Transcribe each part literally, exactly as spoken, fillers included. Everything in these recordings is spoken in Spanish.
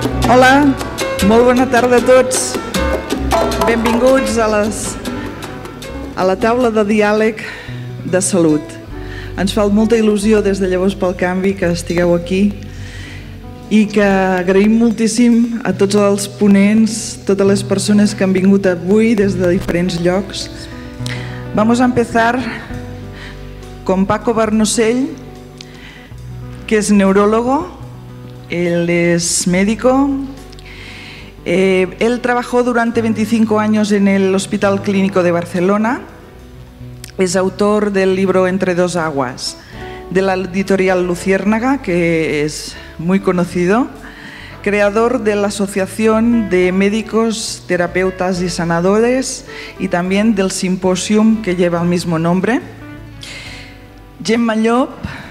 Hola, molt bona tarda a tots. Benvinguts a, les, a la taula de diàleg de salut. Ens fa molta il·lusió des de Llavors pel Canvi que estigueu aquí i que agraïm moltíssim a tots els ponents, totes les persones que han vingut avui des de diferents llocs. Vamos a empezar con Paco Barnosell, que es neurólogo. Él es médico. Eh, él trabajó durante veinticinco años en el Hospital Clínico de Barcelona. Es autor del libro Entre dos aguas, de la editorial Luciérnaga, que es muy conocido. Creador de la Asociación de Médicos, Terapeutas y Sanadores y también del simposium que lleva el mismo nombre. Gemma Llop.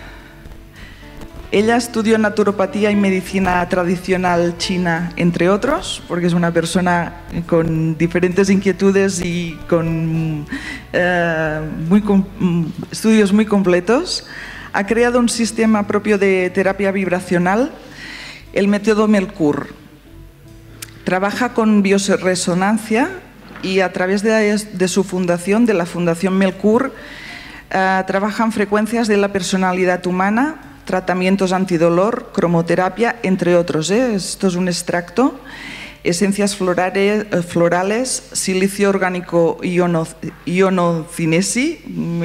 Ella estudió naturopatía y medicina tradicional china, entre otros, porque es una persona con diferentes inquietudes y con eh, muy, con, estudios muy completos. Ha creado un sistema propio de terapia vibracional, el método Melkur. Trabaja con bioresonancia y a través de, de su fundación, de la Fundación Melkur, eh, trabajan frecuencias de la personalidad humana, tratamientos antidolor, cromoterapia, entre otros. ¿eh? Esto es un extracto. Esencias florales, florales silicio orgánico iono, ionocinesi,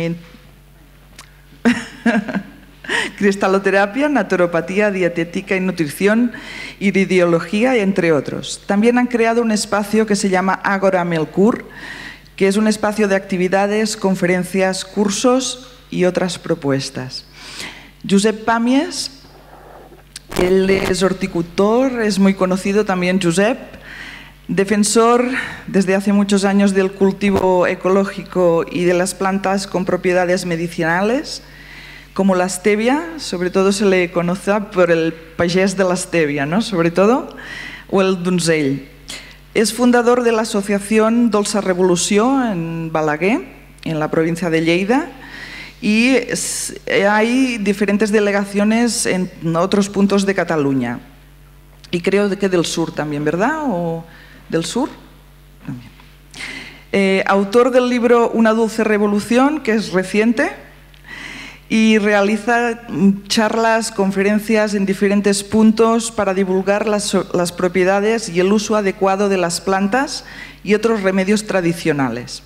cristaloterapia, naturopatía, dietética y nutrición, iridiología, entre otros. También han creado un espacio que se llama Agora Melkur, que es un espacio de actividades, conferencias, cursos y otras propuestas. Josep Pàmies, él es horticultor, es muy conocido también Josep, defensor desde hace muchos años del cultivo ecológico y de las plantas con propiedades medicinales, como la stevia, sobre todo se le conoce por el pagès de la stevia, ¿no? Sobre todo, o el donzell. Es fundador de la Asociación Dolça Revolució en Balaguer, en la provincia de Lleida, y hay diferentes delegaciones en otros puntos de Cataluña. Y creo que del sur también, ¿verdad? ¿O del sur? También. Eh, autor del libro Una dulce revolución, que es reciente, y realiza charlas, conferencias en diferentes puntos para divulgar las, las propiedades y el uso adecuado de las plantas y otros remedios tradicionales.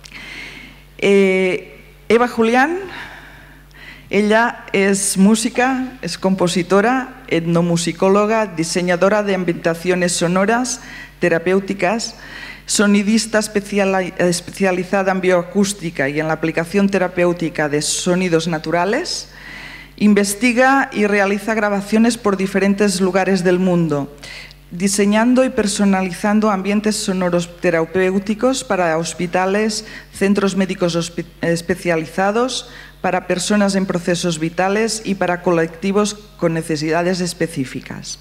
Eh, Eva Julián, ella es música, es compositora, etnomusicóloga, diseñadora de ambientaciones sonoras, terapéuticas, sonidista especializada en bioacústica y en la aplicación terapéutica de sonidos naturales. Investiga y realiza grabaciones por diferentes lugares del mundo, diseñando y personalizando ambientes sonoros terapéuticos para hospitales, centros médicos especializados, para personas en procesos vitales y para colectivos con necesidades específicas.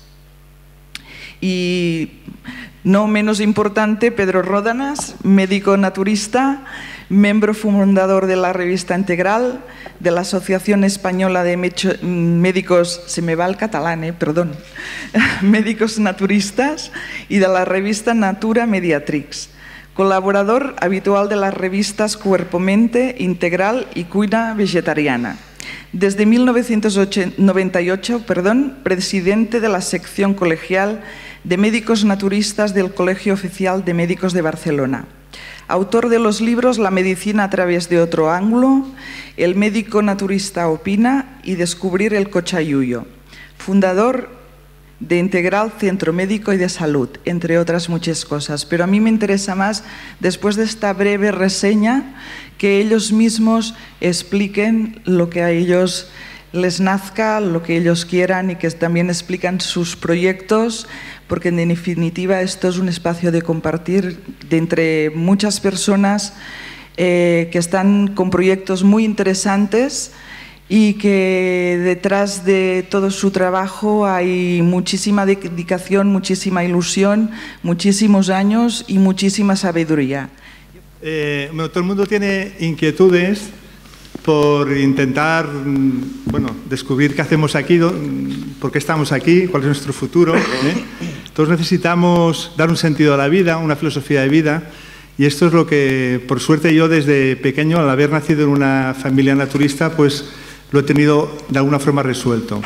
Y no menos importante, Pedro Ródanas, médico naturista, miembro fundador de la revista Integral, de la Asociación Española de Médicos, se me va el catalán, eh, perdón, Médicos Naturistas y de la revista Natura Mediatrix. Colaborador habitual de las revistas Cuerpo Mente, Integral y Cuina Vegetariana. Desde mil novecientos noventa y ocho, perdón, presidente de la sección colegial de médicos naturistas del Colegio Oficial de Médicos de Barcelona. Autor de los libros La medicina a través de otro ángulo, El médico naturista opina y Descubrir el cochayuyo. Fundador de Integral Centro Médico y de Salud, entre otras muchas cosas. Pero a mí me interesa más, después de esta breve reseña, que ellos mismos expliquen lo que a ellos les nazca, lo que ellos quieran y que también explican sus proyectos, porque en definitiva esto es un espacio de compartir de entre muchas personas eh, que están con proyectos muy interesantes y que detrás de todo su trabajo hay muchísima dedicación, muchísima ilusión, muchísimos años y muchísima sabiduría. Eh, bueno, todo el mundo tiene inquietudes por intentar, bueno, descubrir qué hacemos aquí, por qué estamos aquí, cuál es nuestro futuro, ¿eh? Todos necesitamos dar un sentido a la vida, una filosofía de vida, y esto es lo que, por suerte, yo desde pequeño, al haber nacido en una familia naturista, pues lo he tenido de alguna forma resuelto.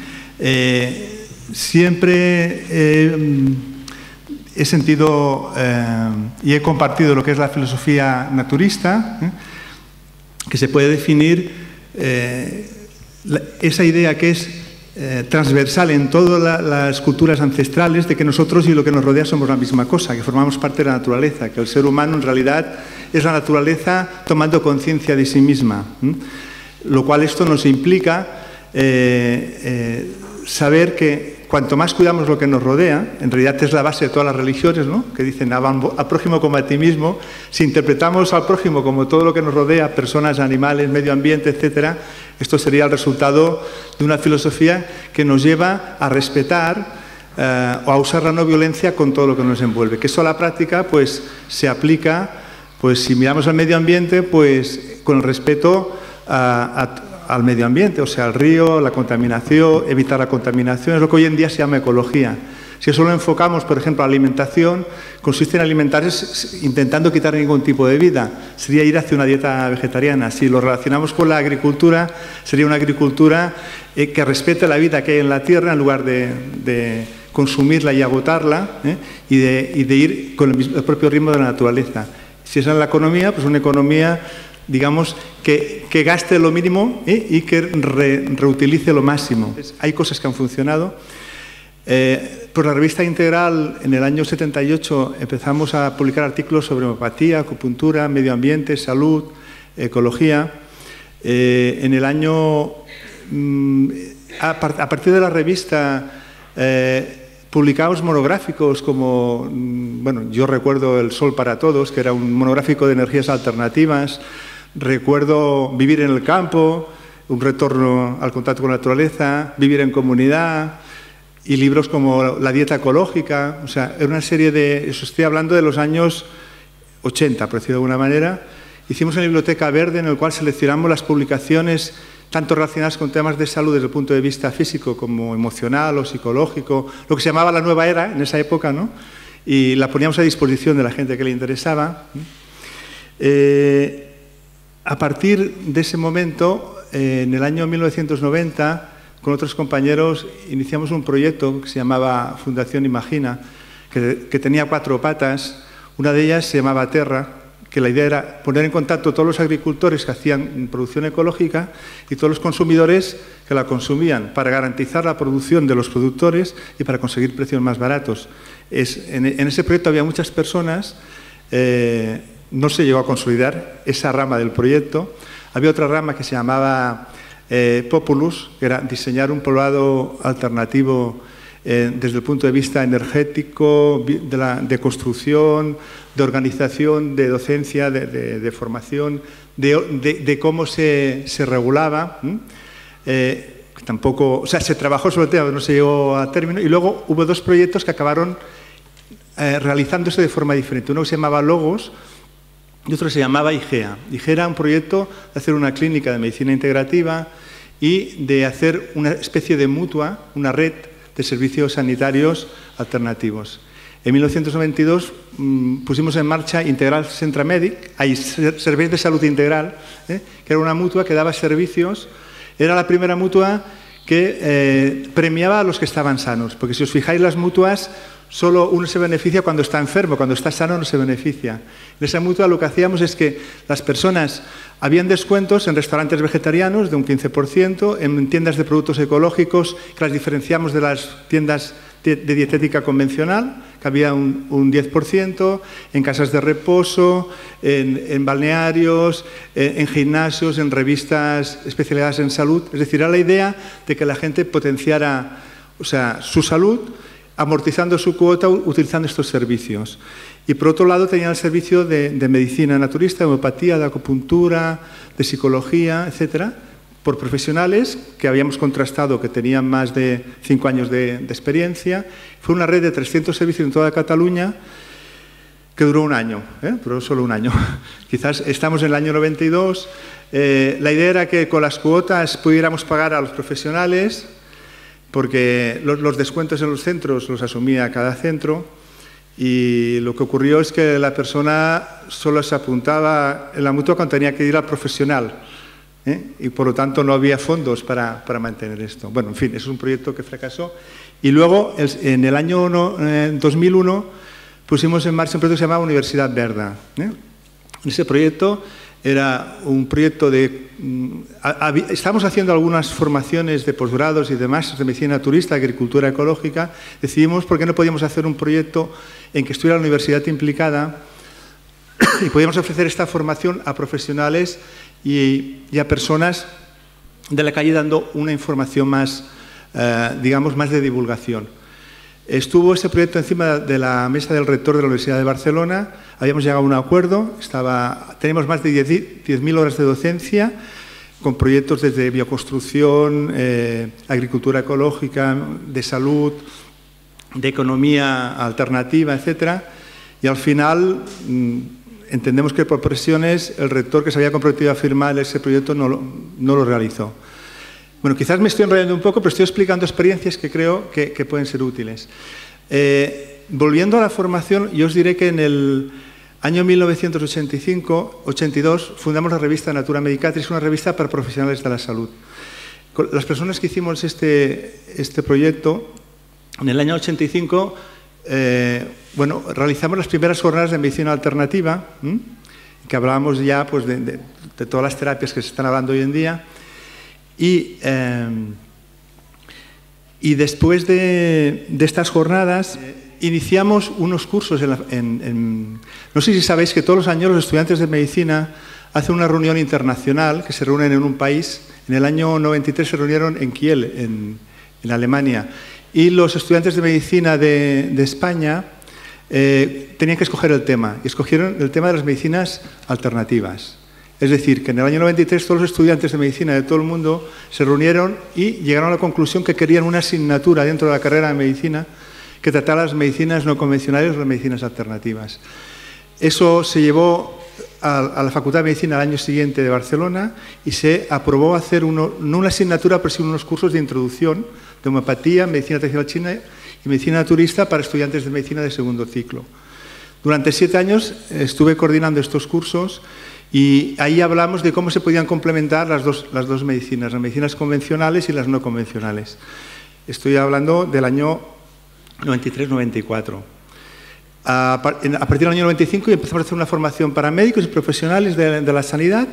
Eh, siempre eh, he sentido eh, y he compartido lo que es la filosofía naturista, ¿eh? que se puede definir eh, la, esa idea que es eh, transversal en todas la, las culturas ancestrales de que nosotros y lo que nos rodea somos la misma cosa, que formamos parte de la naturaleza, que el ser humano en realidad es la naturaleza tomando conciencia de sí misma, ¿eh? Lo cual esto nos implica eh, eh, saber que cuanto más cuidamos lo que nos rodea, en realidad es la base de todas las religiones, ¿no? Que dicen al prójimo como a ti mismo. Si interpretamos al prójimo como todo lo que nos rodea, personas, animales, medio ambiente, etcétera, esto sería el resultado de una filosofía que nos lleva a respetar eh, o a usar la no violencia con todo lo que nos envuelve. Que eso a la práctica pues, se aplica, pues si miramos al medio ambiente, pues con el respeto a, a al medio ambiente, o sea, al río, la contaminación, evitar la contaminación, es lo que hoy en día se llama ecología. Si eso lo enfocamos, por ejemplo, a la alimentación, consiste en alimentarse intentando quitar ningún tipo de vida. Sería ir hacia una dieta vegetariana. Si lo relacionamos con la agricultura, sería una agricultura eh, que respete la vida que hay en la tierra en lugar de, de consumirla y agotarla, ¿eh? y, de, y de ir con el, mismo, el propio ritmo de la naturaleza. Si es en la economía, pues una economía digamos, que, que gaste lo mínimo ¿eh? y que re, reutilice lo máximo. Hay cosas que han funcionado. Eh, por la revista Integral, en el año setenta y ocho, empezamos a publicar artículos sobre homeopatía, acupuntura, medio ambiente, salud, ecología. Eh, en el año, mmm, a, a partir de la revista, eh, publicamos monográficos como, bueno, yo recuerdo El Sol para Todos, que era un monográfico de energías alternativas. Recuerdo Vivir en el campo, un retorno al contacto con la naturaleza, Vivir en comunidad, y libros como La dieta ecológica. O sea, era una serie de... Eso estoy hablando de los años ochenta, por decirlo de alguna manera. Hicimos una biblioteca verde en la cual seleccionamos las publicaciones tanto relacionadas con temas de salud desde el punto de vista físico como emocional o psicológico, lo que se llamaba la nueva era en esa época, ¿no? Y la poníamos a disposición de la gente que le interesaba. Eh, a partir de ese momento, eh, en el año mil novecientos noventa, con otros compañeros, iniciamos un proyecto que se llamaba Fundación Imagina, que, que tenía cuatro patas. Una de ellas se llamaba Terra, que la idea era poner en contacto todos los agricultores que hacían producción ecológica y todos los consumidores que la consumían, para garantizar la producción de los productores y para conseguir precios más baratos. Es, en, en ese proyecto había muchas personas, eh, no se llegó a consolidar esa rama del proyecto. Había otra rama que se llamaba eh, Populus, que era diseñar un poblado alternativo Eh, desde el punto de vista energético, de, la, de construcción, de organización, de docencia, de, de, de formación, de, de, de cómo se, se regulaba. Eh, tampoco, o sea, se trabajó sobre el tema, no se llegó a término, y luego hubo dos proyectos que acabaron eh, realizándose de forma diferente. Uno se llamaba Logos y otro se llamaba IGEA. IGEA era un proyecto de hacer una clínica de medicina integrativa y de hacer una especie de mutua, una red de servicios sanitarios alternativos. En mil novecientos noventa y dos mmm, pusimos en marcha Integral Centramedic, hay Servicios de Salud Integral, ¿eh? que era una mutua que daba servicios. Era la primera mutua que eh, premiaba a los que estaban sanos, porque si os fijáis, las mutuas, solo uno se beneficia cuando está enfermo, cuando está sano no se beneficia. En esa mutua lo que hacíamos es que las personas, habían descuentos en restaurantes vegetarianos de un quince por ciento, en tiendas de productos ecológicos, que las diferenciamos de las tiendas de, de dietética convencional, que había un, un diez por ciento, en casas de reposo, en, en balnearios, en, en gimnasios, en revistas especializadas en salud. Es decir, era la idea de que la gente potenciara, o sea, su salud, amortizando su cuota utilizando estos servicios. Y por otro lado tenían el servicio de, de medicina naturista, de homeopatía, de acupuntura, de psicología, etcétera, por profesionales que habíamos contrastado que tenían más de cinco años de, de experiencia. Fue una red de trescientos servicios en toda Cataluña que duró un año, ¿eh? Pero solo un año. Quizás estamos en el año noventa y dos. Eh, la idea era que con las cuotas pudiéramos pagar a los profesionales, porque los, los descuentos en los centros los asumía cada centro y lo que ocurrió es que la persona solo se apuntaba en la mutua cuando tenía que ir al profesional, ¿eh? Y por lo tanto no había fondos para, para mantener esto. Bueno, en fin, eso es un proyecto que fracasó. Y luego, en el año no, eh, dos mil uno, pusimos en marcha un proyecto que se llamaba Universidad Verda, ¿eh? Ese proyecto era un proyecto de... Estábamos haciendo algunas formaciones de posgrados y de másteres de medicina naturista, agricultura ecológica. Decidimos por qué no podíamos hacer un proyecto en que estuviera la universidad implicada y podíamos ofrecer esta formación a profesionales y, y a personas de la calle dando una información más, eh, digamos, más de divulgación. Estuvo ese proyecto encima de la mesa del rector de la Universidad de Barcelona, habíamos llegado a un acuerdo, estaba, tenemos más de diez mil horas de docencia, con proyectos desde bioconstrucción, eh, agricultura ecológica, de salud, de economía alternativa, etcétera. Y al final mmm, entendemos que por presiones el rector que se había comprometido a firmar ese proyecto no lo, no lo realizó. Bueno, quizás me estoy enrollando un poco, pero estoy explicando experiencias que creo que, que pueden ser útiles. Eh, volviendo a la formación, yo os diré que en el año mil novecientos ochenta y cinco ochenta y dos fundamos la revista Natura Medicatrix, una revista para profesionales de la salud. Las personas que hicimos este, este proyecto, en el año ochenta y cinco, eh, bueno, realizamos las primeras jornadas de medicina alternativa, ¿m? que hablábamos ya pues, de, de, de todas las terapias que se están hablando hoy en día. Y, eh, y después de, de estas jornadas eh, iniciamos unos cursos. En, la, en, en, no sé si sabéis que todos los años los estudiantes de medicina hacen una reunión internacional, que se reúnen en un país. En el año noventa y tres se reunieron en Kiel, en, en Alemania. Y los estudiantes de medicina de, de España eh, tenían que escoger el tema. Y escogieron el tema de las medicinas alternativas. Es decir, que en el año noventa y tres todos los estudiantes de medicina de todo el mundo se reunieron y llegaron a la conclusión que querían una asignatura dentro de la carrera de medicina que tratara las medicinas no convencionales o las medicinas alternativas. Eso se llevó a, a la Facultad de Medicina al año siguiente de Barcelona y se aprobó hacer uno, no una asignatura, pero sí unos cursos de introducción de homeopatía, medicina tradicional china y medicina naturista para estudiantes de medicina de segundo ciclo. Durante siete años estuve coordinando estos cursos. Y ahí hablamos de cómo se podían complementar las dos, las dos medicinas, las medicinas convencionales y las no convencionales. Estoy hablando del año noventa y tres noventa y cuatro. A, a partir del año noventa y cinco empezamos a hacer una formación para médicos y profesionales de, de la sanidad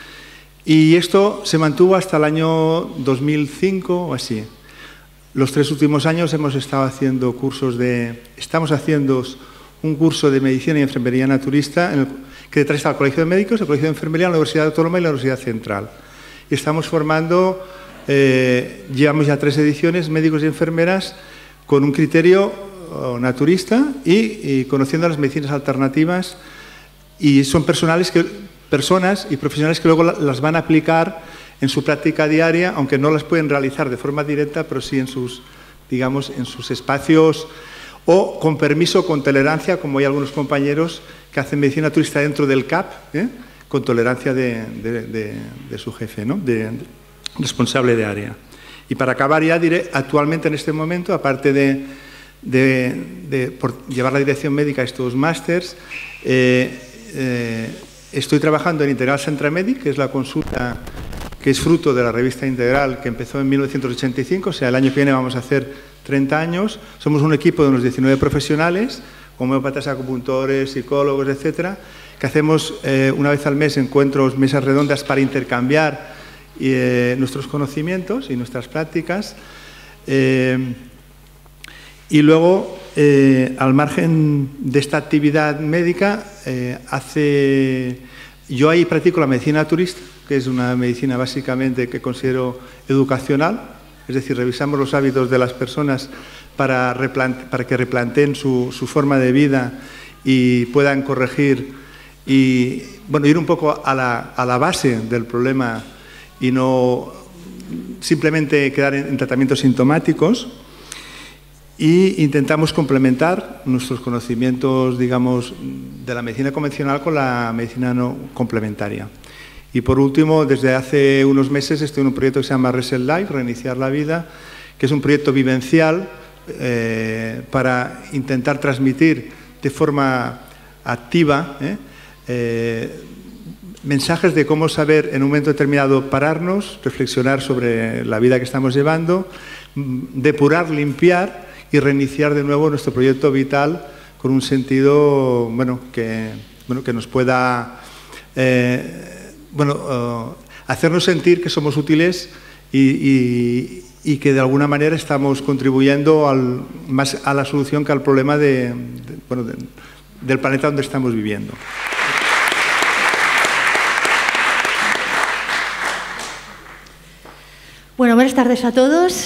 y esto se mantuvo hasta el año dos mil cinco o así. Los tres últimos años hemos estado haciendo cursos de... Estamos haciendo un curso de medicina y enfermería naturista en el, que detrás está el Colegio de Médicos, el Colegio de Enfermería, la Universidad Autónoma y la Universidad Central. Y estamos formando, eh, llevamos ya tres ediciones, médicos y enfermeras, con un criterio oh, naturista y, y conociendo las medicinas alternativas. Y son personales que, personas y profesionales que luego las van a aplicar en su práctica diaria, aunque no las pueden realizar de forma directa, pero sí en sus, digamos, en sus espacios o con permiso, con tolerancia, como hay algunos compañeros que hacen medicina naturista dentro del C A P, ¿eh? con tolerancia de, de, de, de su jefe, ¿no? de, de responsable de área. Y para acabar ya diré, actualmente en este momento, aparte de, de, de por llevar la dirección médica a estos másters, eh, eh, estoy trabajando en Integral Centramedic, que es la consulta que es fruto de la revista Integral que empezó en mil novecientos ochenta y cinco, o sea, el año que viene vamos a hacer treinta años. Somos un equipo de unos diecinueve profesionales, homeópatas, acupuntores, psicólogos, etcétera, que hacemos eh, una vez al mes encuentros, mesas redondas para intercambiar eh, nuestros conocimientos y nuestras prácticas. Eh, y luego, eh, al margen de esta actividad médica, eh, hace, yo ahí practico la medicina naturista, que es una medicina básicamente que considero educacional, es decir, revisamos los hábitos de las personas para, para que replanteen su, su forma de vida y puedan corregir y bueno, ir un poco a la, a la base del problema y no simplemente quedar en, en tratamientos sintomáticos. Y intentamos complementar nuestros conocimientos, digamos, de la medicina convencional con la medicina no complementaria. Y por último, desde hace unos meses estoy en un proyecto que se llama Reset Life, Reiniciar la Vida, que es un proyecto vivencial eh, para intentar transmitir de forma activa eh, eh, mensajes de cómo saber en un momento determinado pararnos, reflexionar sobre la vida que estamos llevando, depurar, limpiar y reiniciar de nuevo nuestro proyecto vital con un sentido bueno, que, bueno, que nos pueda eh, bueno, uh, hacernos sentir que somos útiles y, y, y que de alguna manera estamos contribuyendo al, más a la solución que al problema de, de, bueno, de, del planeta donde estamos viviendo. Bueno, buenas tardes a todos.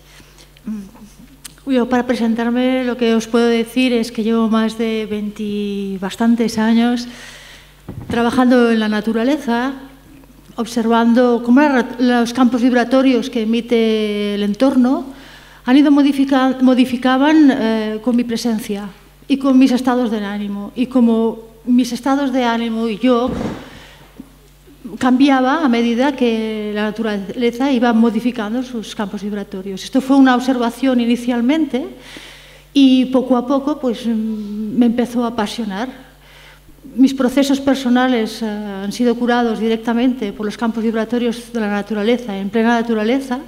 Yo, para presentarme, lo que os puedo decir es que llevo más de veinte bastantes años trabajando en la naturaleza, observando cómo los campos vibratorios que emite el entorno han ido modifica, modificaban eh, con mi presencia y con mis estados de ánimo. Y como mis estados de ánimo y yo cambiaba a medida que la naturaleza iba modificando sus campos vibratorios. Esto fue una observación inicialmente y poco a poco pues, me empezó a apasionar. Mis procesos personales eh, han sido curados directamente por los campos vibratorios de la naturaleza, en plena naturaleza,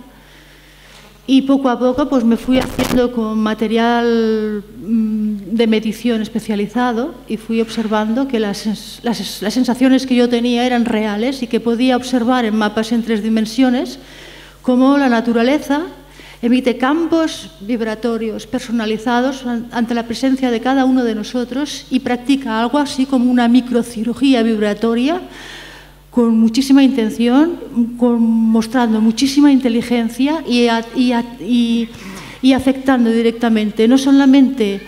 y poco a poco pues, me fui haciendo con material mmm, de medición especializado y fui observando que las, las, las sensaciones que yo tenía eran reales y que podía observar en mapas en tres dimensiones cómo la naturaleza emite campos vibratorios personalizados ante la presencia de cada uno de nosotros y practica algo así como una microcirugía vibratoria con muchísima intención, con, mostrando muchísima inteligencia y, a, y, a, y, y afectando directamente no solamente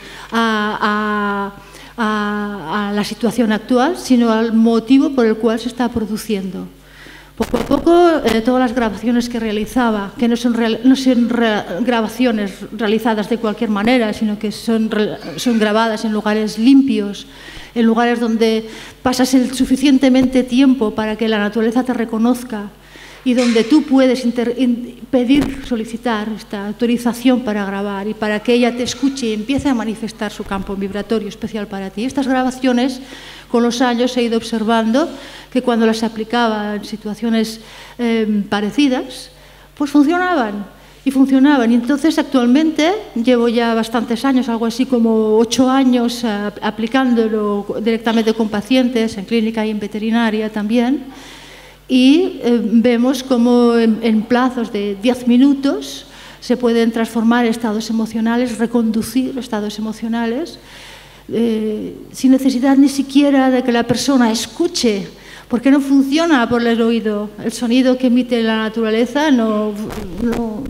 a, a, a, a la situación actual, sino al motivo por el cual se está produciendo. Poco a poco, eh, todas las grabaciones que realizaba, que no son, real, no son re, grabaciones realizadas de cualquier manera, sino que son, re, son grabadas en lugares limpios, en lugares donde pasas el suficientemente tiempo para que la naturaleza te reconozca y donde tú puedes inter, in, pedir, solicitar esta autorización para grabar y para que ella te escuche y empiece a manifestar su campo vibratorio especial para ti. Estas grabaciones, con los años he ido observando que cuando las aplicaba en situaciones eh, parecidas, pues funcionaban. Y funcionaban. Y entonces actualmente llevo ya bastantes años, algo así como ocho años, uh, aplicándolo directamente con pacientes en clínica y en veterinaria también. Y eh, vemos cómo en, en plazos de diez minutos se pueden transformar estados emocionales, reconducir estados emocionales, eh, sin necesidad ni siquiera de que la persona escuche, porque no funciona por el oído. El sonido que emite la naturaleza no, no,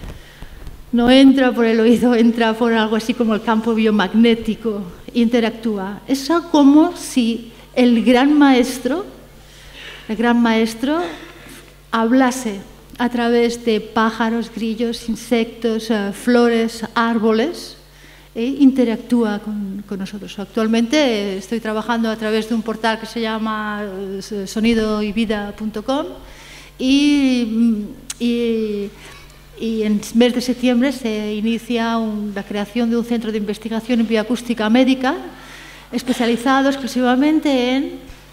no entra por el oído, entra por algo así como el campo biomagnético, interactúa. Es como si el gran maestro, el gran maestro hablase a través de pájaros, grillos, insectos, uh, flores, árboles, e interactúa con, con nosotros. Actualmente estoy trabajando a través de un portal que se llama sonido y vida punto com y, y, y en el mes de septiembre se inicia un, la creación de un centro de investigación en bioacústica médica especializado exclusivamente en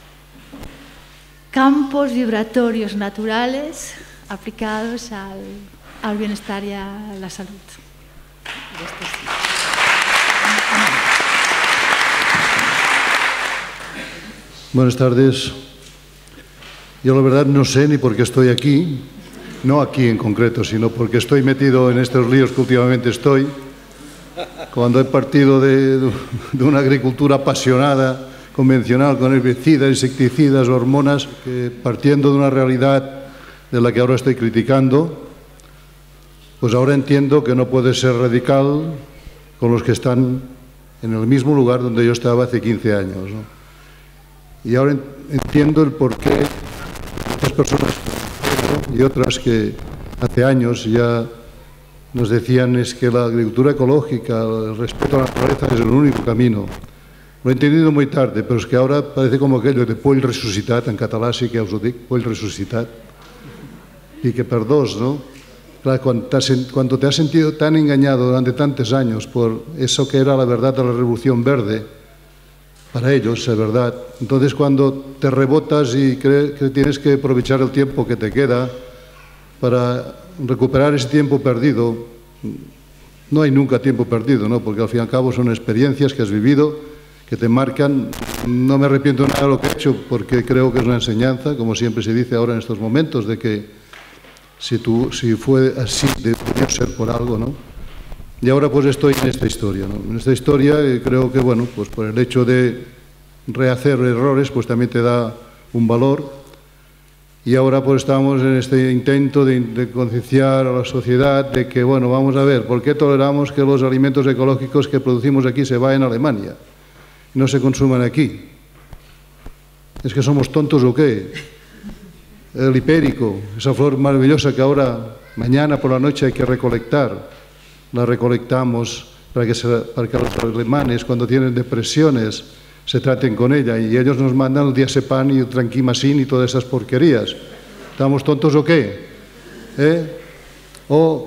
campos vibratorios naturales aplicados al, al bienestar y a la salud. Buenas tardes. Yo la verdad no sé ni por qué estoy aquí, no aquí en concreto, sino porque estoy metido en estos líos que últimamente estoy, cuando he partido de, de una agricultura apasionada, convencional, con herbicidas, insecticidas, hormonas, que partiendo de una realidad de la que ahora estoy criticando, pues ahora entiendo que no puede ser radical con los que están en el mismo lugar donde yo estaba hace quince años, ¿no? Y ahora entiendo el porqué estas personas y otras que hace años ya nos decían es que la agricultura ecológica, el respeto a la naturaleza es el único camino. Lo he entendido muy tarde, pero es que ahora parece como aquello de poll resucitat, en català sí que us ho dic, poll resucitat, i que per dos, no? Claro, cuando te, has, cuando te has sentido tan engañado durante tantos años por eso que era la verdad de la Revolución Verde, para ellos es verdad, entonces cuando te rebotas y crees que tienes que aprovechar el tiempo que te queda para recuperar ese tiempo perdido, no hay nunca tiempo perdido, ¿no? Porque al fin y al cabo son experiencias que has vivido, que te marcan. No me arrepiento nada de lo que he hecho porque creo que es una enseñanza, como siempre se dice ahora en estos momentos, de que si, tú, si fue así, debió ser por algo, ¿no? Y ahora pues estoy en esta historia, ¿no? En esta historia eh, creo que, bueno, pues por el hecho de rehacer errores, pues también te da un valor. Y ahora pues estamos en este intento de, de concienciar a la sociedad de que, bueno, vamos a ver, ¿por qué toleramos que los alimentos ecológicos que producimos aquí se vayan a Alemania y no se consuman aquí? ¿Es que somos tontos o qué? El hipérico, esa flor maravillosa que ahora, mañana por la noche hay que recolectar, la recolectamos para que, se, para que los alemanes, cuando tienen depresiones, se traten con ella, y ellos nos mandan el diazepam y el tranquimacin y todas esas porquerías. ¿Estamos tontos o qué? ¿Eh? ¿O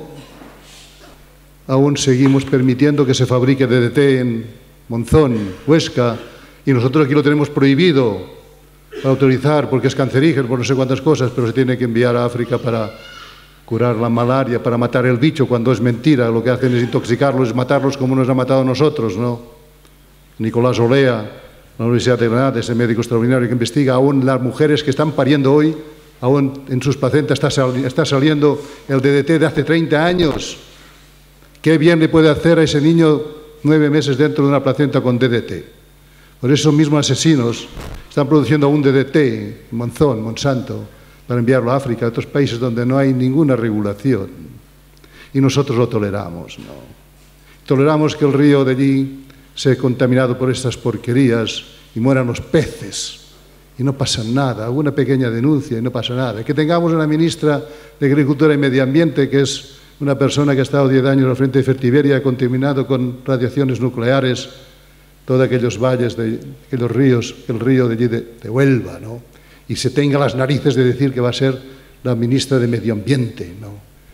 aún seguimos permitiendo que se fabrique D D T en Monzón, Huesca, y nosotros aquí lo tenemos prohibido para autorizar porque es cancerígeno, por no sé cuántas cosas, pero se tiene que enviar a África para curar la malaria, para matar el bicho, cuando es mentira? Lo que hacen es intoxicarlos, es matarlos como nos ha matado a nosotros, ¿no? Nicolás Olea, la Universidad de Granada, ese médico extraordinario que investiga, aún las mujeres que están pariendo hoy, aún en sus placentas está, sal, está saliendo el D D T de hace treinta años. ¿Qué bien le puede hacer a ese niño nueve meses dentro de una placenta con D D T? Por eso mismos asesinos están produciendo aún D D T, Monzón, Monsanto, para enviarlo a África, a otros países donde no hay ninguna regulación. Y nosotros lo toleramos, ¿no? Toleramos que el río de allí sea contaminado por estas porquerías y mueran los peces. Y no pasa nada, una pequeña denuncia y no pasa nada. Que tengamos una ministra de Agricultura y Medio Ambiente que es una persona que ha estado diez años al frente de Fertiberia, ha contaminado con radiaciones nucleares todos aquellos valles, de, aquellos ríos, el río de allí de, de Huelva, ¿no? Y se tenga las narices de decir que va a ser la ministra de Medio Ambiente, ¿no?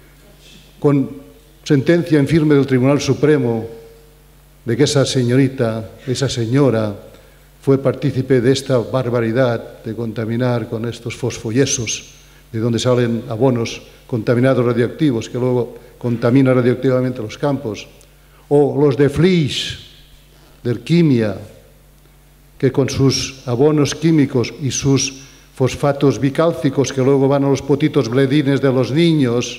Con sentencia en firme del Tribunal Supremo de que esa señorita, esa señora, fue partícipe de esta barbaridad de contaminar con estos fosfoyesos, de donde salen abonos contaminados radioactivos, que luego contaminan radioactivamente los campos, o los de Flix, de Quimia, que con sus abonos químicos y sus fosfatos bicálcicos, que luego van a los potitos bledines de los niños,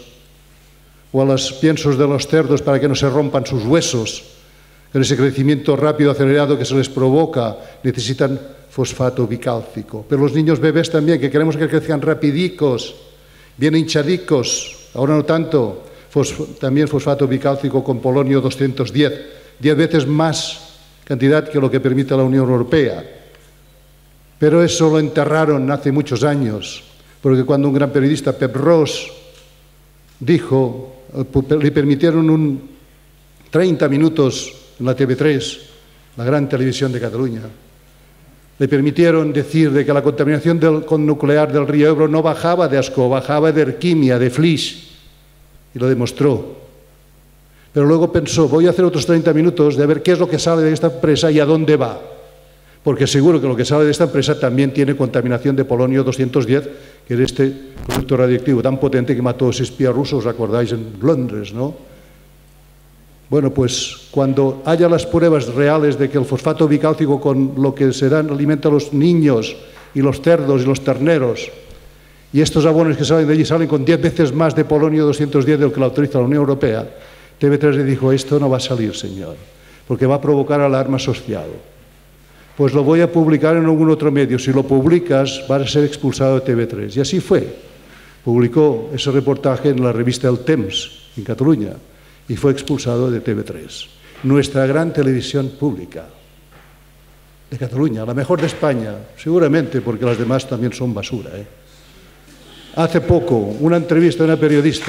o a los piensos de los cerdos para que no se rompan sus huesos, con ese crecimiento rápido, acelerado que se les provoca, necesitan fosfato bicálcico. Pero los niños bebés también, que queremos que crezcan rapidicos, bien hinchadicos, ahora no tanto, fosfo, también fosfato bicálcico con polonio doscientos diez, diez veces más cantidad que lo que permite la Unión Europea. Pero eso lo enterraron hace muchos años, porque cuando un gran periodista, Pep Ros, dijo, le permitieron un treinta minutos en la T V tres, la gran televisión de Cataluña, le permitieron decir de que la contaminación del, con nuclear del río Ebro no bajaba de Ascó, bajaba de Erquimia, de Flix, y lo demostró. Pero luego pensó, voy a hacer otros treinta minutos de ver qué es lo que sale de esta empresa y a dónde va, porque seguro que lo que sale de esta empresa también tiene contaminación de polonio doscientos diez, que era este producto radioactivo tan potente que mató a ese espía ruso, os acordáis, en Londres, ¿no? Bueno, pues cuando haya las pruebas reales de que el fosfato bicálcico con lo que se dan alimenta a los niños y los cerdos y los terneros, y estos abonos que salen de allí salen con diez veces más de polonio doscientos diez del que la autoriza la Unión Europea, T V tres le dijo, esto no va a salir, señor, porque va a provocar alarma social. Pues lo voy a publicar en algún otro medio. Si lo publicas, vas a ser expulsado de T V tres. Y así fue. Publicó ese reportaje en la revista El Temps, en Cataluña, y fue expulsado de T V tres. Nuestra gran televisión pública de Cataluña, la mejor de España, seguramente, porque las demás también son basura, ¿eh? Hace poco, una entrevista a una periodista.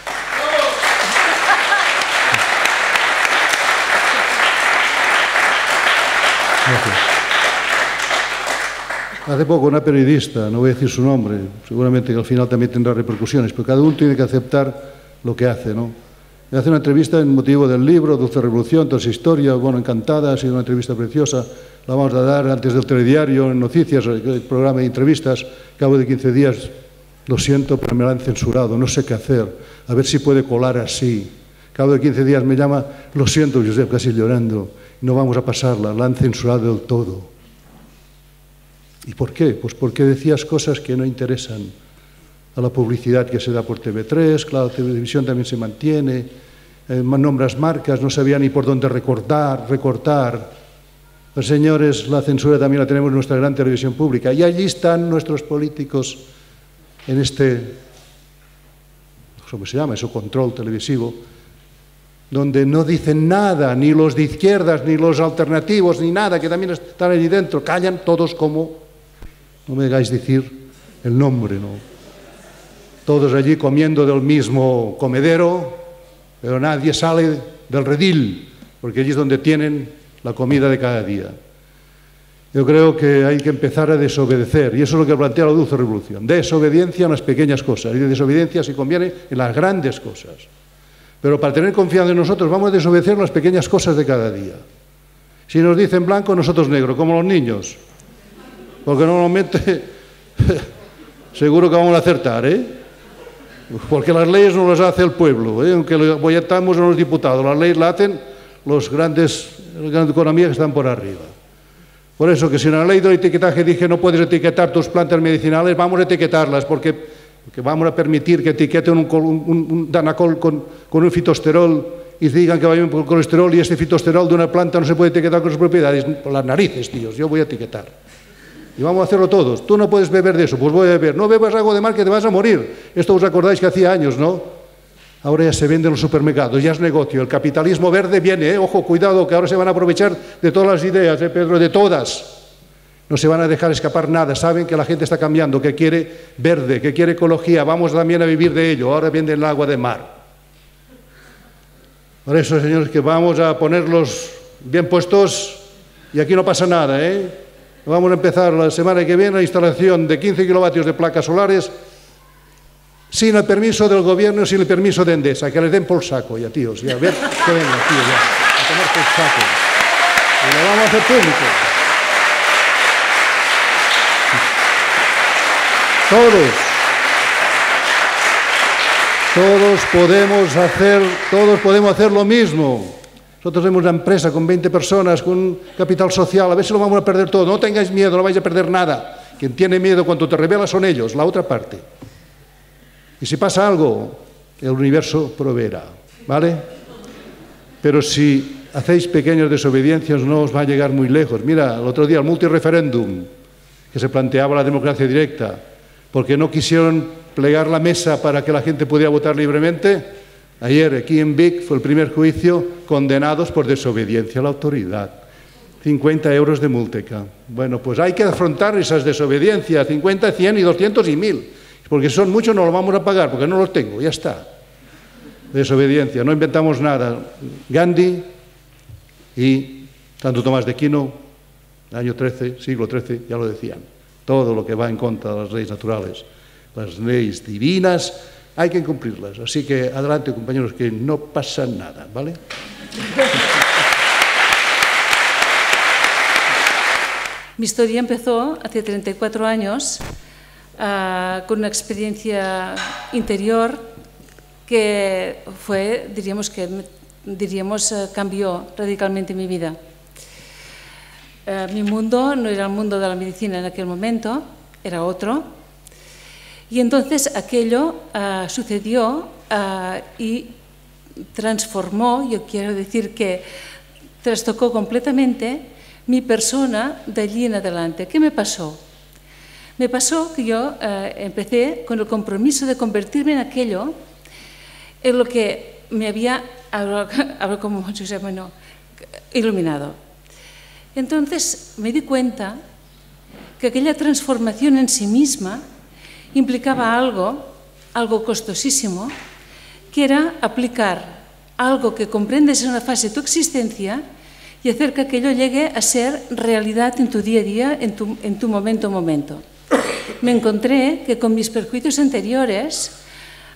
Hace poco una periodista, no voy a decir su nombre, seguramente que al final también tendrá repercusiones, pero cada uno tiene que aceptar lo que hace, ¿no? Me hace una entrevista en motivo del libro, Dulce Revolución, toda esa historia, bueno, encantada, ha sido una entrevista preciosa, la vamos a dar antes del telediario, en Noticias, el programa de entrevistas, al cabo de quince días, lo siento, pero me la han censurado, no sé qué hacer, a ver si puede colar así. Al cabo de quince días me llama, lo siento, Josep, casi llorando, no vamos a pasarla, la han censurado del todo. ¿Y por qué? Pues porque decías cosas que no interesan a la publicidad que se da por T V tres, claro, la televisión también se mantiene, eh, nombras marcas, no sabía ni por dónde recortar, recortar. Pues señores, la censura también la tenemos en nuestra gran televisión pública y allí están nuestros políticos en este, ¿cómo se llama? Eso, control televisivo, donde no dicen nada, ni los de izquierdas, ni los alternativos, ni nada, que también están allí dentro, callan todos como, no me hagáis decir el nombre, ¿no? Todos allí comiendo del mismo comedero, pero nadie sale del redil, porque allí es donde tienen la comida de cada día. Yo creo que hay que empezar a desobedecer, y eso es lo que plantea la Dulce Revolución, desobediencia en las pequeñas cosas, y desobediencia, si conviene, en las grandes cosas. Pero para tener confianza en nosotros vamos a desobedecer las pequeñas cosas de cada día. Si nos dicen blanco, nosotros negro, como los niños, porque normalmente seguro que vamos a acertar, ¿eh? Porque las leyes no las hace el pueblo, ¿eh? Aunque lo apoyamos a los diputados, las leyes las hacen los grandes, las grandes economías que están por arriba. Por eso que si en la ley del etiquetaje dije no puedes etiquetar tus plantas medicinales, vamos a etiquetarlas, porque, porque vamos a permitir que etiqueten un, un, un danacol con, con un fitosterol y digan que va bien por el colesterol y este fitosterol de una planta no se puede etiquetar con sus propiedades. Por las narices, tíos, yo voy a etiquetar. Y vamos a hacerlo todos. Tú no puedes beber de eso, pues voy a beber. No bebas agua de mar que te vas a morir. Esto os acordáis que hacía años, ¿no? Ahora ya se vende en los supermercados, ya es negocio. El capitalismo verde viene, ¿eh? Ojo, cuidado, que ahora se van a aprovechar de todas las ideas, ¿eh, Pedro? De todas. No se van a dejar escapar nada. Saben que la gente está cambiando, que quiere verde, que quiere ecología. Vamos también a vivir de ello. Ahora viene el agua de mar. Por eso, señores, que vamos a ponerlos bien puestos y aquí no pasa nada, ¿eh? Vamos a empezar la semana que viene la instalación de quince kilovatios de placas solares sin el permiso del gobierno, sin el permiso de Endesa, que les den por saco ya, tíos, ya, a ver que venga, tíos, ya, a tomar por saco. Y lo vamos a hacer público. Todos, todos podemos hacer, todos podemos hacer lo mismo. Nosotros tenemos una empresa con veinte personas, con un capital social, a ver si lo vamos a perder todo. No tengáis miedo, no vais a perder nada. Quien tiene miedo cuando te revelas son ellos, la otra parte. Y si pasa algo, el universo proveerá, ¿vale? Pero si hacéis pequeñas desobediencias no os va a llegar muy lejos. Mira, el otro día el multireferéndum, que se planteaba la democracia directa, porque no quisieron plegar la mesa para que la gente pudiera votar libremente. Ayer, aquí en Vic, fue el primer juicio, condenados por desobediencia a la autoridad. cincuenta euros de multeca. Bueno, pues hay que afrontar esas desobediencias, cincuenta, cien y doscientos y mil. Porque si son muchos no los vamos a pagar, porque no los tengo, ya está. Desobediencia, no inventamos nada. Gandhi y Santo Tomás de Aquino, año trece, siglo trece, ya lo decían. Todo lo que va en contra de las leyes naturales, las leyes divinas, hay que cumplirlas. Así que adelante, compañeros, que no pasa nada, ¿vale? Mi historia empezó hace treinta y cuatro años uh, con una experiencia interior que fue, diríamos que diríamos, uh, cambió radicalmente mi vida. Uh, mi mundo no era el mundo de la medicina en aquel momento, era otro. Y entonces aquello uh, sucedió uh, y transformó, yo quiero decir que trastocó completamente mi persona de allí en adelante. ¿Qué me pasó? Me pasó que yo uh, empecé con el compromiso de convertirme en aquello en lo que me había, hablo, hablo como José, bueno, iluminado. Entonces me di cuenta que aquella transformación en sí misma implicaba algo, algo costosísimo, que era aplicar algo que comprendes en una fase de tu existencia y hacer que aquello llegue a ser realidad en tu día a día, en tu, en tu momento a momento. Me encontré que con mis perjuicios anteriores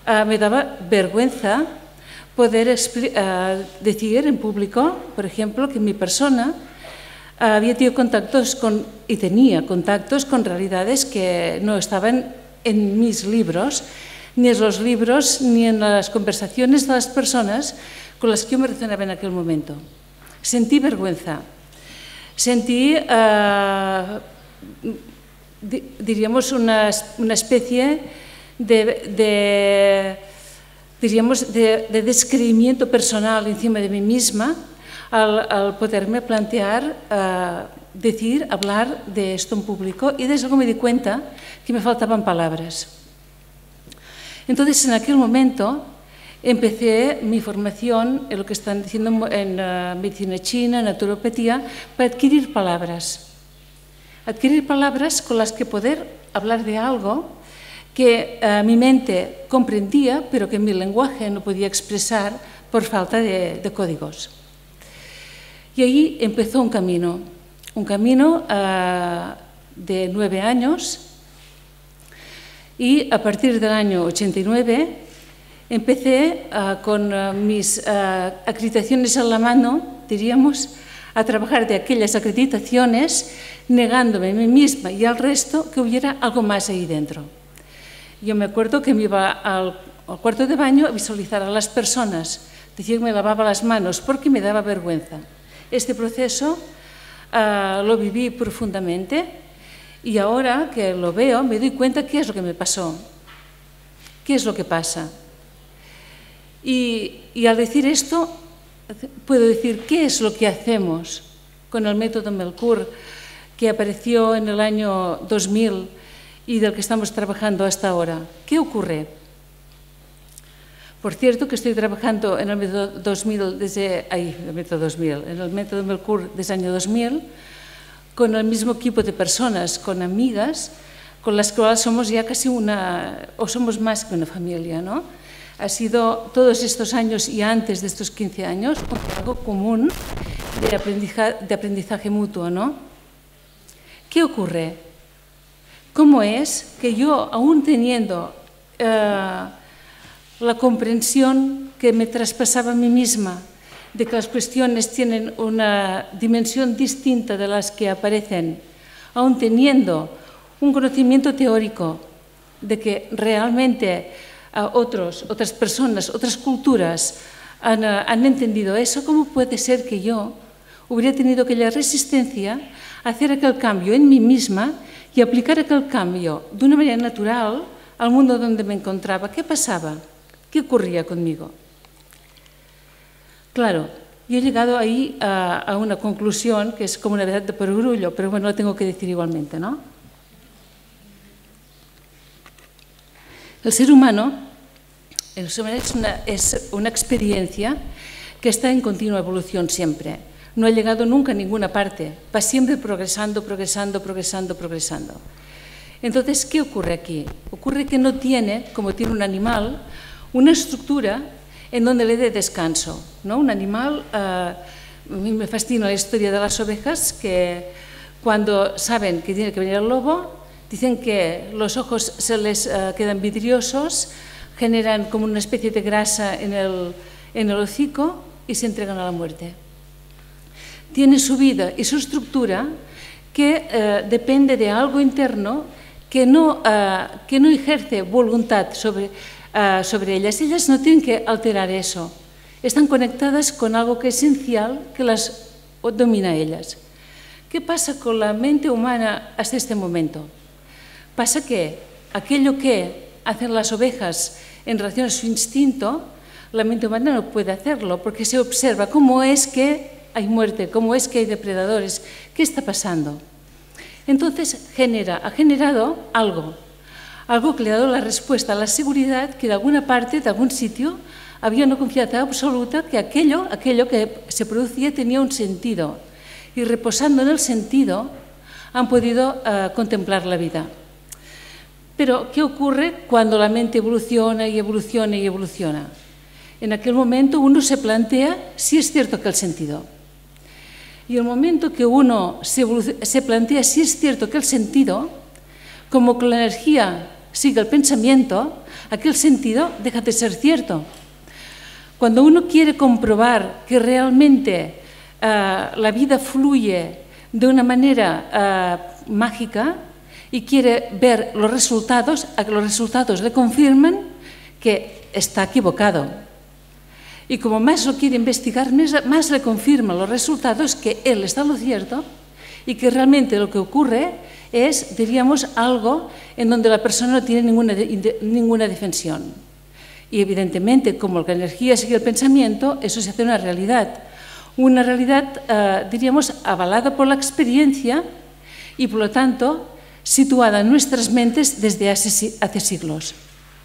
uh, me daba vergüenza poder uh, decir en público, por ejemplo, que mi persona uh, había tenido contactos con, y tenía contactos con realidades que no estaban en mis libros, ni en los libros, ni en las conversaciones de las personas con las que yo me relacionaba en aquel momento. Sentí vergüenza. Sentí, uh, di, diríamos, una, una especie de, de, diríamos, de, de descreimiento personal encima de mí misma al, al poderme plantear, uh, decir, hablar de esto en público, y desde luego me di cuenta que me faltaban palabras. Entonces, en aquel momento, empecé mi formación en lo que están diciendo en uh, medicina china, naturopatía, para adquirir palabras. Adquirir palabras con las que poder hablar de algo que uh, mi mente comprendía, pero que mi lenguaje no podía expresar por falta de, de códigos. Y ahí empezó un camino, un camino uh, de nueve años, y a partir del año ochenta y nueve empecé uh, con uh, mis uh, acreditaciones en la mano, diríamos, a trabajar de aquellas acreditaciones, negándome a mí misma y al resto que hubiera algo más ahí dentro. Yo me acuerdo que me iba al, al cuarto de baño a visualizar a las personas, decía que me lavaba las manos porque me daba vergüenza. Este proceso uh, lo viví profundamente y ahora que lo veo me doy cuenta qué es lo que me pasó, qué es lo que pasa. Y, y al decir esto, puedo decir qué es lo que hacemos con el método Melkur, que apareció en el año dos mil y del que estamos trabajando hasta ahora. ¿Qué ocurre? Por cierto, que estoy trabajando en el método dos mil desde ahí, el método dos mil, en el método Melkur desde el año dos mil, con el mismo equipo de personas, con amigas, con las cuales somos ya casi una, o somos más que una familia, ¿no? Ha sido todos estos años y antes de estos quince años algo común de aprendizaje, de aprendizaje mutuo, ¿no? ¿Qué ocurre? ¿Cómo es que yo, aún teniendo eh, la comprensión que me traspasaba a mí misma de que las cuestiones tienen una dimensión distinta de las que aparecen, aún teniendo un conocimiento teórico de que realmente a otros, otras personas, otras culturas han, han entendido eso, ¿cómo puede ser que yo hubiera tenido aquella resistencia a hacer aquel cambio en mí misma y aplicar aquel cambio de una manera natural al mundo donde me encontraba? ¿Qué pasaba? ¿Qué ocurría conmigo? Claro, yo he llegado ahí a, a una conclusión que es como una verdad de perogrullo, pero bueno, lo tengo que decir igualmente, ¿no? El ser humano, el ser humano es, una, es una experiencia que está en continua evolución siempre. No ha llegado nunca a ninguna parte, va siempre progresando, progresando, progresando, progresando. Entonces, ¿qué ocurre aquí? Ocurre que no tiene, como tiene un animal, una estructura en donde le dé descanso, ¿no? Un animal, uh, a mí me fascina la historia de las ovejas, que cuando saben que tiene que venir el lobo, dicen que los ojos se les uh, quedan vidriosos, generan como una especie de grasa en el, en el hocico y se entregan a la muerte. Tiene su vida y su estructura que uh, depende de algo interno que no, uh, que no ejerce voluntad sobre, uh, sobre ellas. Ellas no tienen que alterar eso. Están conectadas con algo que es esencial que las domina a ellas. ¿Qué pasa con la mente humana hasta este momento? Pasa que aquello que hacen las ovejas en relación a su instinto, la mente humana no puede hacerlo porque se observa cómo es que hay muerte, cómo es que hay depredadores, qué está pasando. Entonces genera, ha generado algo, algo que le ha dado la respuesta a la seguridad que de alguna parte, de algún sitio, había una confianza absoluta que aquello, aquello que se producía tenía un sentido. Y reposando en el sentido, han podido uh, contemplar la vida. Pero, ¿qué ocurre cuando la mente evoluciona y evoluciona y evoluciona? En aquel momento uno se plantea si es cierto aquel sentido. Y el momento que uno se, se plantea si es cierto aquel sentido, como que la energía sigue el pensamiento, aquel sentido deja de ser cierto. Cuando uno quiere comprobar que realmente uh, la vida fluye de una manera uh, mágica y quiere ver los resultados, los resultados le confirman que está equivocado. Y como más lo quiere investigar, más le confirman los resultados que él está en lo cierto y que realmente lo que ocurre es, diríamos, algo en donde la persona no tiene ninguna, ninguna defensión. Y evidentemente, como la energía sigue el pensamiento, eso se hace una realidad. Una realidad, uh, diríamos, avalada por la experiencia y, por lo tanto, situada en nuestras mentes desde hace, hace siglos.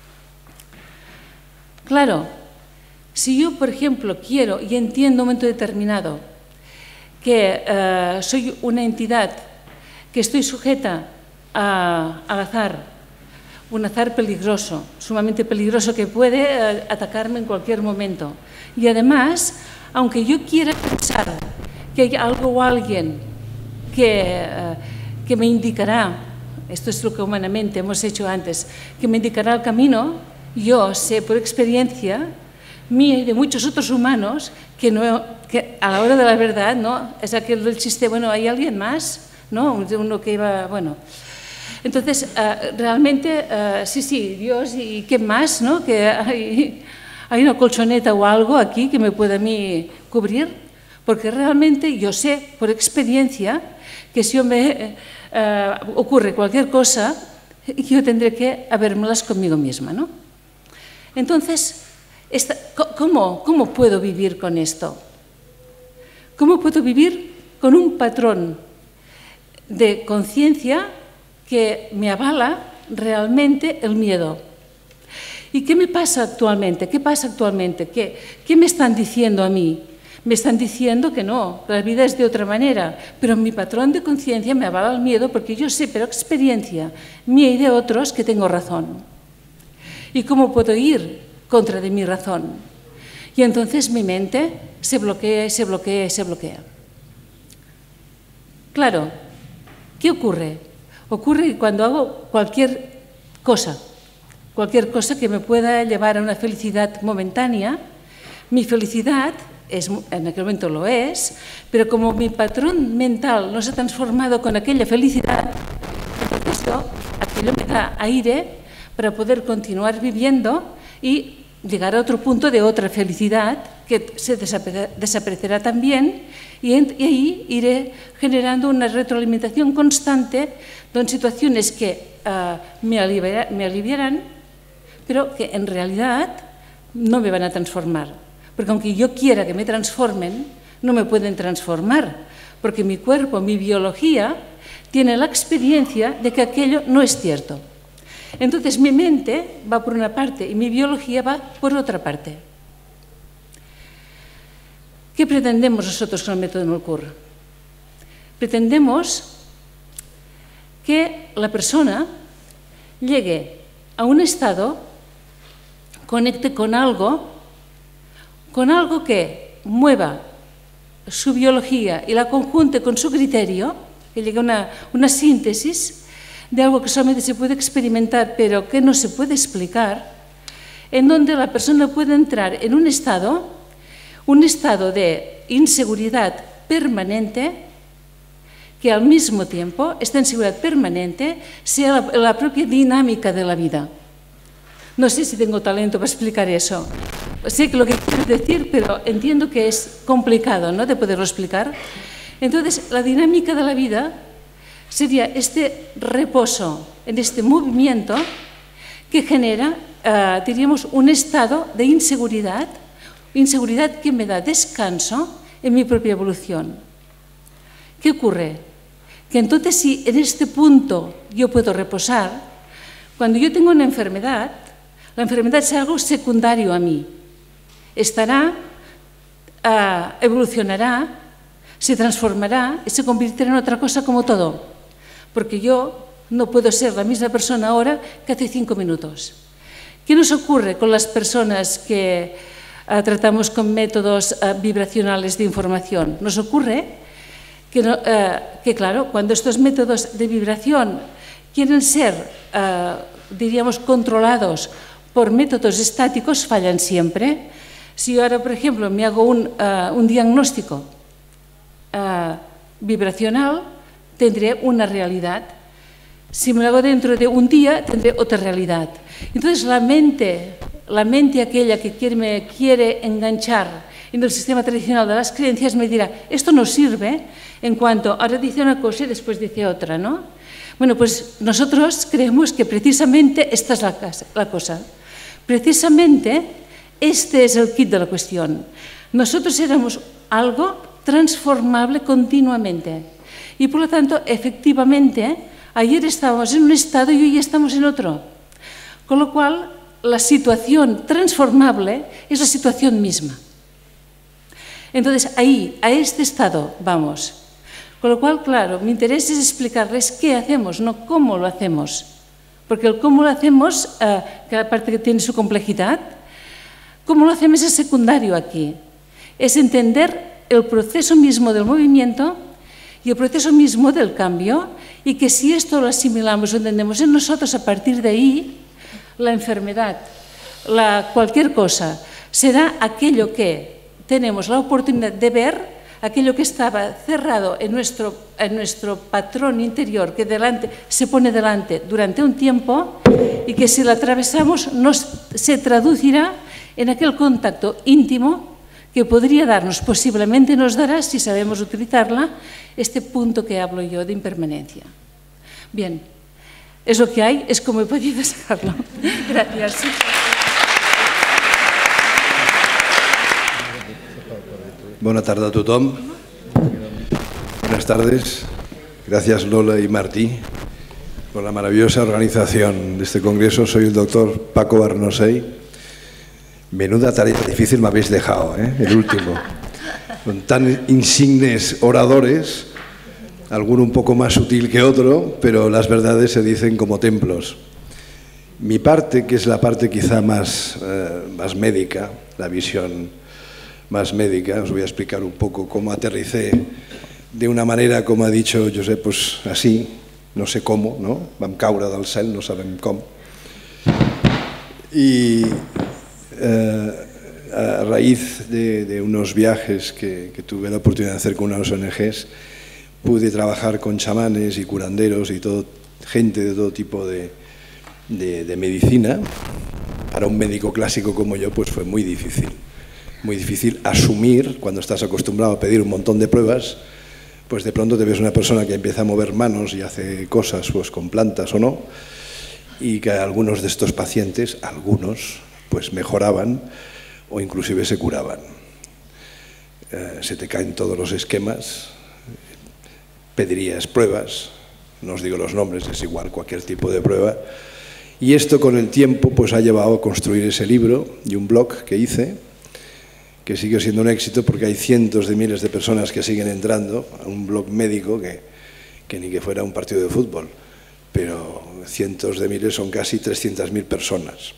Claro, si yo, por ejemplo, quiero y entiendo en un momento determinado que uh, soy una entidad que estoy sujeta a, al azar, un azar peligroso, sumamente peligroso, que puede uh, atacarme en cualquier momento. Y además, aunque yo quiera pensar que hay algo o alguien que, uh, que me indicará, esto es lo que humanamente hemos hecho antes, que me indicará el camino, yo sé por experiencia mía y de muchos otros humanos que, no, que a la hora de la verdad, ¿no? Es aquel del chiste, bueno, ¿hay alguien más? ¿No? Uno que iba, bueno. Entonces, uh, realmente, uh, sí, sí, Dios y qué más, ¿no? Que hay, hay una colchoneta o algo aquí que me pueda a mí cubrir, porque realmente yo sé por experiencia que si yo me uh, ocurre cualquier cosa, yo tendré que habérmelas conmigo misma, ¿no? Entonces, esta, ¿cómo, ¿cómo puedo vivir con esto? ¿Cómo puedo vivir con un patrón de conciencia que me avala realmente el miedo? ¿Y qué me pasa actualmente? ¿Qué pasa actualmente? ¿Qué, qué me están diciendo a mí? Me están diciendo que no, la vida es de otra manera, pero mi patrón de conciencia me avala el miedo porque yo sé, por experiencia mía y de otros, que tengo razón. ¿Y cómo puedo ir contra de mi razón? Y entonces mi mente se bloquea, se bloquea, se bloquea. Claro, ¿qué ocurre? Ocurre que cuando hago cualquier cosa, cualquier cosa que me pueda llevar a una felicidad momentánea, mi felicidad, es, en aquel momento lo es, pero como mi patrón mental no se ha transformado con aquella felicidad, entonces esto, aquello me da aire para poder continuar viviendo y llegar a otro punto de otra felicidad que se desaparecerá también y, en, y ahí iré generando una retroalimentación constante en situaciones que uh, me, aliviar, me aliviarán, pero que en realidad no me van a transformar. Porque aunque yo quiera que me transformen, no me pueden transformar, porque mi cuerpo, mi biología, tiene la experiencia de que aquello no es cierto. Entonces mi mente va por una parte y mi biología va por otra parte. ¿Qué pretendemos nosotros con el método Melkur? Pretendemos que la persona llegue a un estado, conecte con algo, con algo que mueva su biología y la conjunte con su criterio, que llegue a una, una síntesis de algo que solamente se puede experimentar pero que no se puede explicar, en donde la persona puede entrar en un estado, un estado de inseguridad permanente, que al mismo tiempo, esta inseguridad permanente, sea la, la propia dinámica de la vida. No sé si tengo talento para explicar eso. Sé que lo que quiero decir, pero entiendo que es complicado, ¿no?, de poderlo explicar. Entonces, la dinámica de la vida sería este reposo en este movimiento que genera, uh, diríamos, un estado de inseguridad, inseguridad que me da descanso en mi propia evolución. ¿Qué ocurre? Que entonces si en este punto yo puedo reposar, cuando yo tengo una enfermedad, la enfermedad es algo secundario a mí. Estará, uh, evolucionará, se transformará y se convertirá en otra cosa como todo. Porque yo no puedo ser la misma persona ahora que hace cinco minutos. ¿Qué nos ocurre con las personas que uh, tratamos con métodos uh, vibracionales de información? Nos ocurre que, no, uh, que, claro, cuando estos métodos de vibración quieren ser uh, diríamos, controlados por métodos estáticos, fallan siempre. Si yo ahora, por ejemplo, me hago un, uh, un diagnóstico uh, vibracional, tendré una realidad. Si me lo hago dentro de un día, tendré otra realidad. Entonces, la mente, la mente aquella que quiere, me quiere enganchar en el sistema tradicional de las creencias me dirá, esto no sirve, en cuanto ahora dice una cosa y después dice otra, ¿no? Bueno, pues nosotros creemos que precisamente esta es la, la cosa. Precisamente este es el kit de la cuestión. Nosotros éramos algo transformable continuamente. Y por lo tanto, efectivamente, ayer estábamos en un estado y hoy estamos en otro. Con lo cual, la situación transformable es la situación misma. Entonces, ahí, a este estado vamos. Con lo cual, claro, mi interés es explicarles qué hacemos, no cómo lo hacemos. Porque el cómo lo hacemos, eh, que aparte que tiene su complejidad, cómo lo hacemos es secundario aquí. Es entender el proceso mismo del movimiento y el proceso mismo del cambio, y que si esto lo asimilamos, lo entendemos en nosotros, a partir de ahí, la enfermedad, la, cualquier cosa, será aquello que tenemos la oportunidad de ver, aquello que estaba cerrado en nuestro, en nuestro patrón interior, que delante, se pone delante durante un tiempo, y que si lo atravesamos nos, se traducirá en aquel contacto íntimo que podría darnos, posiblemente nos dará, si sabemos utilizarla, este punto que hablo yo de impermanencia. Bien, es lo que hay, es como he podido sacarlo. Gracias. Buenas tardes a tothom. Buenas tardes. Gracias Lola y Martí por la maravillosa organización de este congreso. Soy el doctor Paco Barnosei. Menuda tarea difícil me habéis dejado, ¿eh? El último. Con tan insignes oradores, alguno un poco más sutil que otro, pero las verdades se dicen como templos. Mi parte, que es la parte quizá más, eh, más médica, la visión más médica, os voy a explicar un poco cómo aterricé de una manera, como ha dicho Josep, pues así, no sé cómo, no? Vam caure del cel, no sabem com. Y eh, a raíz de, de unos viajes que, que tuve la oportunidad de hacer con unas O N Ges, pude trabajar con chamanes y curanderos y todo, gente de todo tipo de, de, de medicina. Para un médico clásico como yo, pues fue muy difícil. Muy difícil asumir, cuando estás acostumbrado a pedir un montón de pruebas, pues de pronto te ves una persona que empieza a mover manos y hace cosas pues con plantas o no, y que algunos de estos pacientes, algunos, pues mejoraban o inclusive se curaban. Eh, se te caen todos los esquemas, pedirías pruebas, no os digo los nombres, es igual cualquier tipo de prueba, y esto con el tiempo pues ha llevado a construir ese libro y un blog que hice, que sigue siendo un éxito porque hay cientos de miles de personas que siguen entrando a un blog médico que, que ni que fuera un partido de fútbol, pero cientos de miles son casi trescientas mil personas.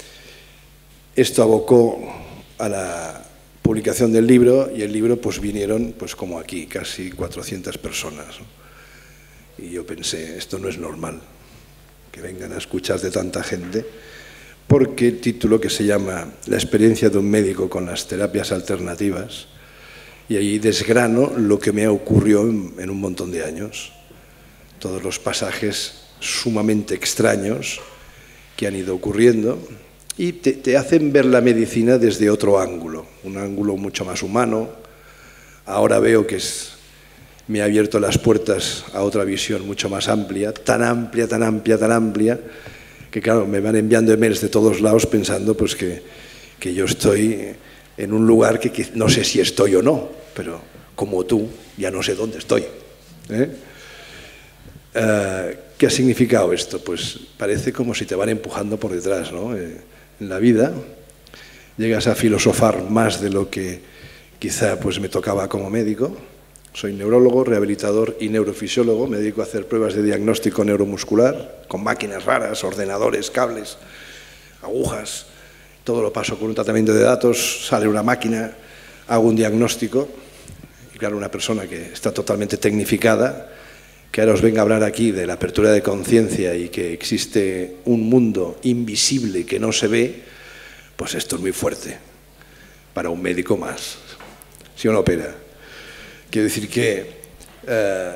Esto abocó a la publicación del libro y el libro pues vinieron, pues como aquí, casi cuatrocientas personas, ¿no? Y yo pensé, esto no es normal, que vengan a escuchar de tanta gente, porque el título, que se llama La experiencia de un médico con las terapias alternativas, y ahí desgrano lo que me ocurrió en, en un montón de años, todos los pasajes sumamente extraños que han ido ocurriendo y te, te hacen ver la medicina desde otro ángulo, un ángulo mucho más humano. Ahora veo que es, me ha abierto las puertas a otra visión mucho más amplia, tan amplia, tan amplia, tan amplia, que claro, me van enviando emails de todos lados pensando pues que, que yo estoy en un lugar que, que no sé si estoy o no, pero como tú ya no sé dónde estoy. ¿eh? Uh, ¿Qué ha significado esto? Pues parece como si te van empujando por detrás, ¿no? Eh, en la vida llegas a filosofar más de lo que quizá pues, me tocaba como médico. Soy neurólogo, rehabilitador y neurofisiólogo. Me dedico a hacer pruebas de diagnóstico neuromuscular con máquinas raras, ordenadores, cables, agujas. Todo lo paso con un tratamiento de datos, sale una máquina, hago un diagnóstico. Y claro, una persona que está totalmente tecnificada, que ahora os venga a hablar aquí de la apertura de conciencia y que existe un mundo invisible que no se ve, pues esto es muy fuerte para un médico más. ¿Sí o no, Pera? Quiero decir que eh,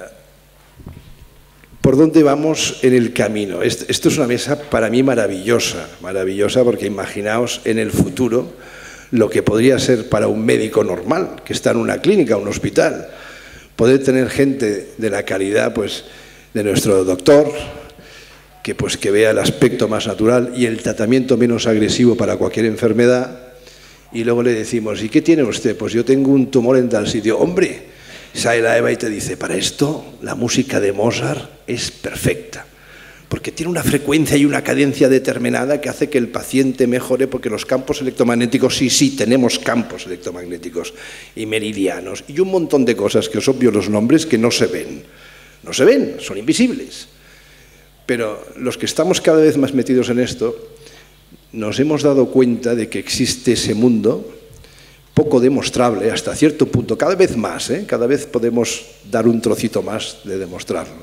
¿por dónde vamos en el camino? Esto, esto es una mesa para mí maravillosa, maravillosa porque imaginaos en el futuro lo que podría ser para un médico normal, que está en una clínica, un hospital, poder tener gente de la calidad pues, de nuestro doctor, que, pues, que vea el aspecto más natural y el tratamiento menos agresivo para cualquier enfermedad, y luego le decimos, ¿y qué tiene usted? Pues yo tengo un tumor en tal sitio. ¡Hombre! Sale la Eva y te dice, para esto la música de Mozart es perfecta, porque tiene una frecuencia y una cadencia determinada que hace que el paciente mejore, porque los campos electromagnéticos, sí, sí, tenemos campos electromagnéticos y meridianos y un montón de cosas que os obvio los nombres que no se ven. No se ven, son invisibles. Pero los que estamos cada vez más metidos en esto, nos hemos dado cuenta de que existe ese mundo poco demostrable hasta cierto punto, cada vez más, ¿eh? Cada vez podemos dar un trocito más de demostrarlo.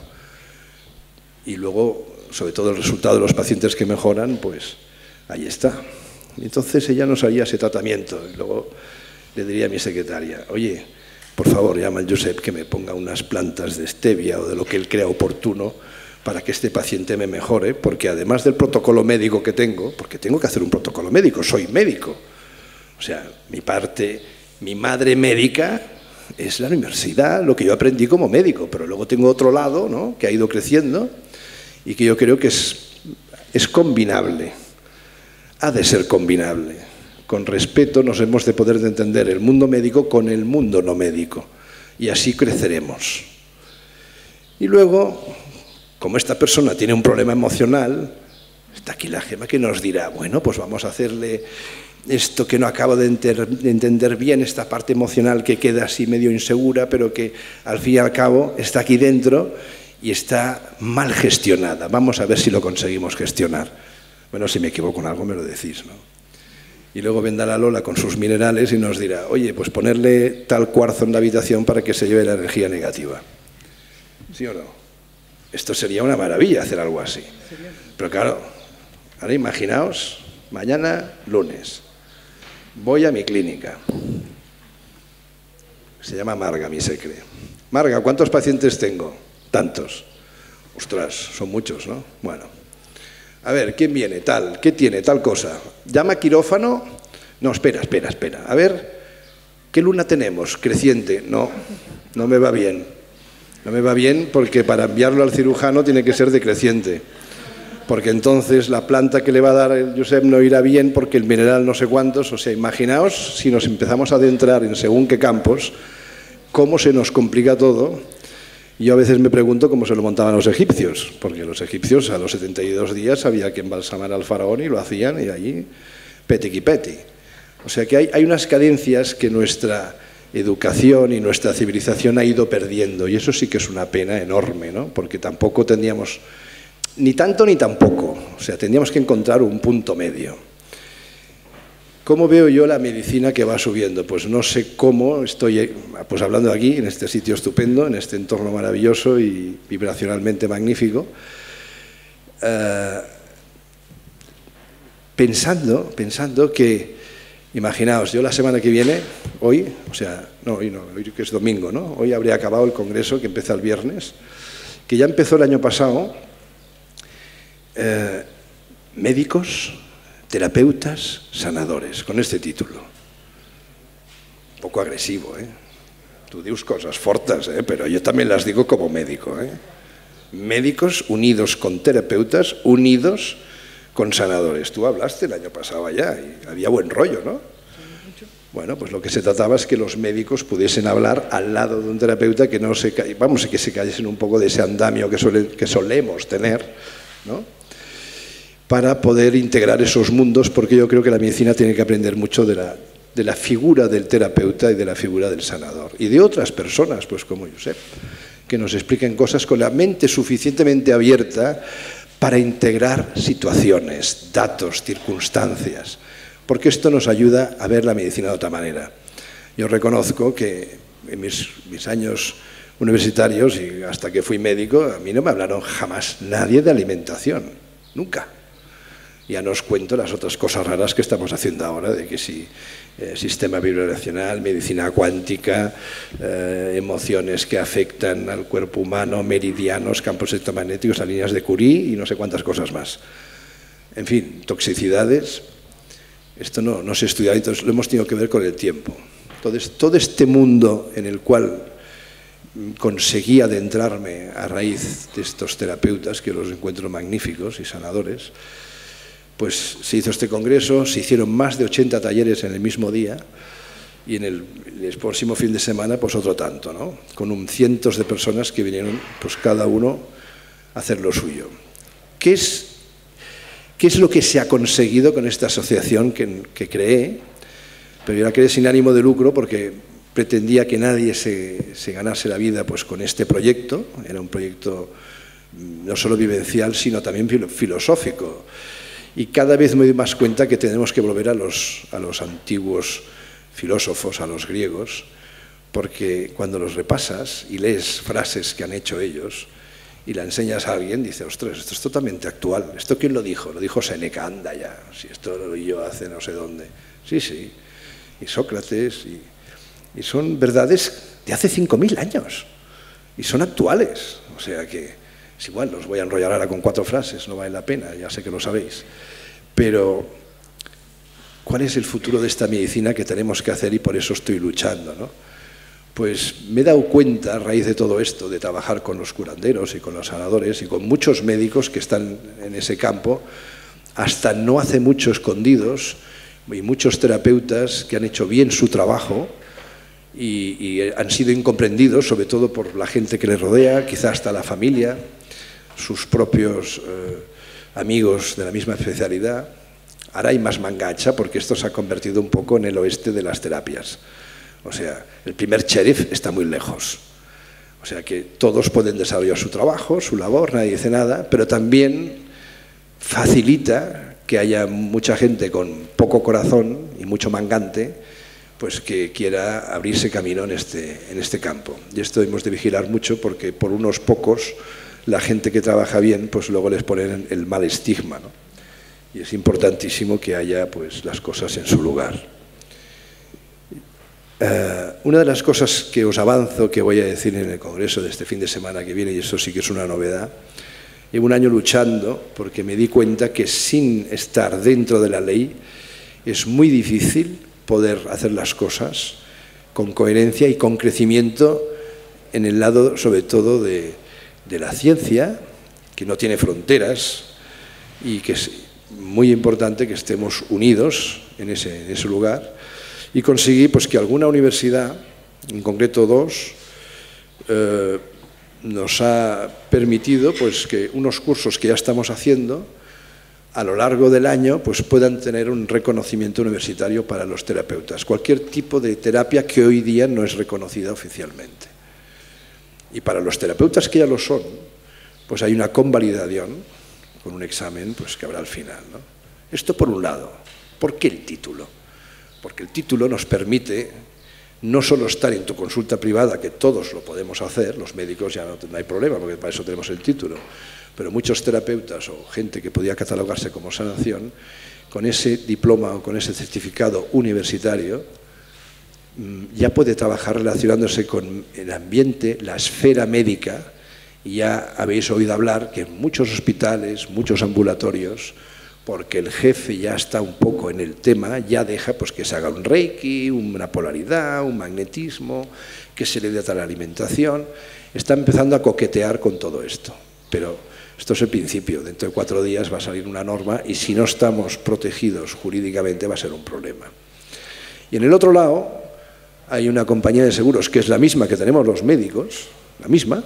Y luego, sobre todo el resultado de los pacientes que mejoran, pues ahí está. Y entonces ella nos haría ese tratamiento. Y luego le diría a mi secretaria, oye, por favor, llama al Josep que me ponga unas plantas de stevia o de lo que él crea oportuno para que este paciente me mejore, porque además del protocolo médico que tengo, porque tengo que hacer un protocolo médico, soy médico. O sea, mi parte, mi madre médica es la universidad, lo que yo aprendí como médico, pero luego tengo otro lado, ¿no?, que ha ido creciendo y que yo creo que es, es combinable, ha de ser combinable. Con respeto nos hemos de poder de entender el mundo médico con el mundo no médico y así creceremos. Y luego, como esta persona tiene un problema emocional, está aquí la Gema que nos dirá, bueno, pues vamos a hacerle esto que no acabo de, enter, de entender bien, esta parte emocional que queda así medio insegura, pero que al fin y al cabo está aquí dentro y está mal gestionada. Vamos a ver si lo conseguimos gestionar. Bueno, si me equivoco en algo me lo decís, ¿no? Y luego vendrá la Lola con sus minerales y nos dirá, oye, pues ponerle tal cuarzo en la habitación para que se lleve la energía negativa. ¿Sí o no? Esto sería una maravilla hacer algo así. Pero claro, ahora imaginaos, mañana lunes, voy a mi clínica. Se llama Marga, mi secre. Marga, ¿cuántos pacientes tengo? Tantos. Ostras, son muchos, ¿no? Bueno. A ver, ¿quién viene? Tal, ¿qué tiene? Tal cosa. ¿Llama quirófano? No, espera, espera, espera. A ver, ¿qué luna tenemos? Creciente. No, no me va bien. No me va bien porque para enviarlo al cirujano tiene que ser decreciente. Porque entonces la planta que le va a dar el Josep no irá bien porque el mineral no sé cuántos. O sea, imaginaos si nos empezamos a adentrar en según qué campos, cómo se nos complica todo. Yo a veces me pregunto cómo se lo montaban los egipcios, porque los egipcios a los setenta y dos días había que embalsamar al faraón y lo hacían y allí petiquipeti. O sea que hay, hay unas cadencias que nuestra educación y nuestra civilización ha ido perdiendo y eso sí que es una pena enorme, ¿no? Porque tampoco tendríamos ni tanto ni tampoco, o sea, tendríamos que encontrar un punto medio. ¿Cómo veo yo la medicina que va subiendo? Pues no sé cómo, estoy pues hablando aquí, en este sitio estupendo, en este entorno maravilloso y vibracionalmente magnífico, eh, pensando, pensando que, imaginaos, yo la semana que viene, hoy, o sea, no, hoy no, hoy que es domingo, ¿no? Hoy habría acabado el congreso que empieza el viernes, que ya empezó el año pasado, eh, médicos, terapeutas, sanadores, con este título. Un poco agresivo, ¿eh? Tú dius cosas fortes, ¿eh? Pero yo también las digo como médico, ¿eh? Médicos unidos con terapeutas, unidos con sanadores. Tú hablaste el año pasado allá y había buen rollo, ¿no? Bueno, pues lo que se trataba es que los médicos pudiesen hablar al lado de un terapeuta que no se ca... vamos, que se cayesen un poco de ese andamio que, suele... que solemos tener, ¿no? Para poder integrar esos mundos, porque yo creo que la medicina tiene que aprender mucho de la, de la figura del terapeuta y de la figura del sanador. Y de otras personas, pues como Josep, que nos expliquen cosas con la mente suficientemente abierta para integrar situaciones, datos, circunstancias, porque esto nos ayuda a ver la medicina de otra manera. Yo reconozco que en mis, mis años universitarios y hasta que fui médico, a mí no me hablaron jamás nadie de alimentación, nunca. Ya no os cuento las otras cosas raras que estamos haciendo ahora, de que si eh, sistema vibracional, medicina cuántica, eh, emociones que afectan al cuerpo humano, meridianos, campos electromagnéticos, las líneas de Curie y no sé cuántas cosas más. En fin, toxicidades, esto no, no se ha estudiado, entonces lo hemos tenido que ver con el tiempo. Entonces, todo este mundo en el cual conseguí adentrarme a raíz de estos terapeutas, que los encuentro magníficos y sanadores, pues se hizo este congreso, se hicieron más de ochenta talleres en el mismo día y en el, el próximo fin de semana pues otro tanto, ¿no? Con un cientos de personas que vinieron pues cada uno a hacer lo suyo. ¿Qué es, qué es lo que se ha conseguido con esta asociación que, que creé? Pero yo la creé sin ánimo de lucro porque pretendía que nadie se, se ganase la vida pues con este proyecto. Era un proyecto no solo vivencial sino también filosófico. Y cada vez me doy más cuenta que tenemos que volver a los, a los antiguos filósofos, a los griegos, porque cuando los repasas y lees frases que han hecho ellos y la enseñas a alguien, dices, ostras, esto es totalmente actual. ¿Esto quién lo dijo? Lo dijo Séneca, anda ya, si esto lo oí yo hace no sé dónde. Sí, sí, y Sócrates, y, y son verdades de hace cinco mil años, y son actuales, o sea que... Es igual, os voy a enrollar ahora con cuatro frases, no vale la pena, ya sé que lo sabéis. Pero, ¿cuál es el futuro de esta medicina que tenemos que hacer y por eso estoy luchando, ¿no? Pues me he dado cuenta, a raíz de todo esto, de trabajar con los curanderos y con los sanadores y con muchos médicos que están en ese campo, hasta no hace mucho escondidos, y muchos terapeutas que han hecho bien su trabajo, y, y han sido incomprendidos, sobre todo por la gente que les rodea, quizá hasta la familia, sus propios eh, amigos de la misma especialidad. Ahora hay más mangacha porque esto se ha convertido un poco en el oeste de las terapias. O sea, el primer sheriff está muy lejos. O sea que todos pueden desarrollar su trabajo, su labor, nadie dice nada, pero también facilita que haya mucha gente con poco corazón y mucho mangante, pues que quiera abrirse camino en este, en este campo. Y esto hemos de vigilar mucho porque por unos pocos la gente que trabaja bien, pues luego les ponen el mal estigma, ¿no? Y es importantísimo que haya pues las cosas en su lugar. Uh, una de las cosas que os avanzo, que voy a decir en el congreso de este fin de semana que viene, y esto sí que es una novedad, llevo un año luchando porque me di cuenta que sin estar dentro de la ley es muy difícil poder hacer las cosas con coherencia y con crecimiento en el lado, sobre todo, de, de la ciencia, que no tiene fronteras y que es muy importante que estemos unidos en ese, en ese lugar. Y conseguí pues, que alguna universidad, en concreto dos, eh, nos ha permitido pues, que unos cursos que ya estamos haciendo a lo largo del año pues, puedan tener un reconocimiento universitario para los terapeutas. Cualquier tipo de terapia que hoy día no es reconocida oficialmente. Y para los terapeutas que ya lo son, pues hay una convalidación con un examen pues, que habrá al final, ¿no? Esto por un lado. ¿Por qué el título? Porque el título nos permite no solo estar en tu consulta privada, que todos lo podemos hacer, los médicos ya no, no hay problema, porque para eso tenemos el título, pero muchos terapeutas o gente que podía catalogarse como sanación, con ese diploma o con ese certificado universitario, ya puede trabajar relacionándose con el ambiente, la esfera médica, y ya habéis oído hablar que en muchos hospitales, muchos ambulatorios, porque el jefe ya está un poco en el tema, ya deja pues, que se haga un reiki, una polaridad, un magnetismo, que se le dé tal alimentación. Está empezando a coquetear con todo esto, pero esto es el principio. Dentro de cuatro días va a salir una norma y si no estamos protegidos jurídicamente va a ser un problema. Y en el otro lado hay una compañía de seguros que es la misma que tenemos los médicos, la misma,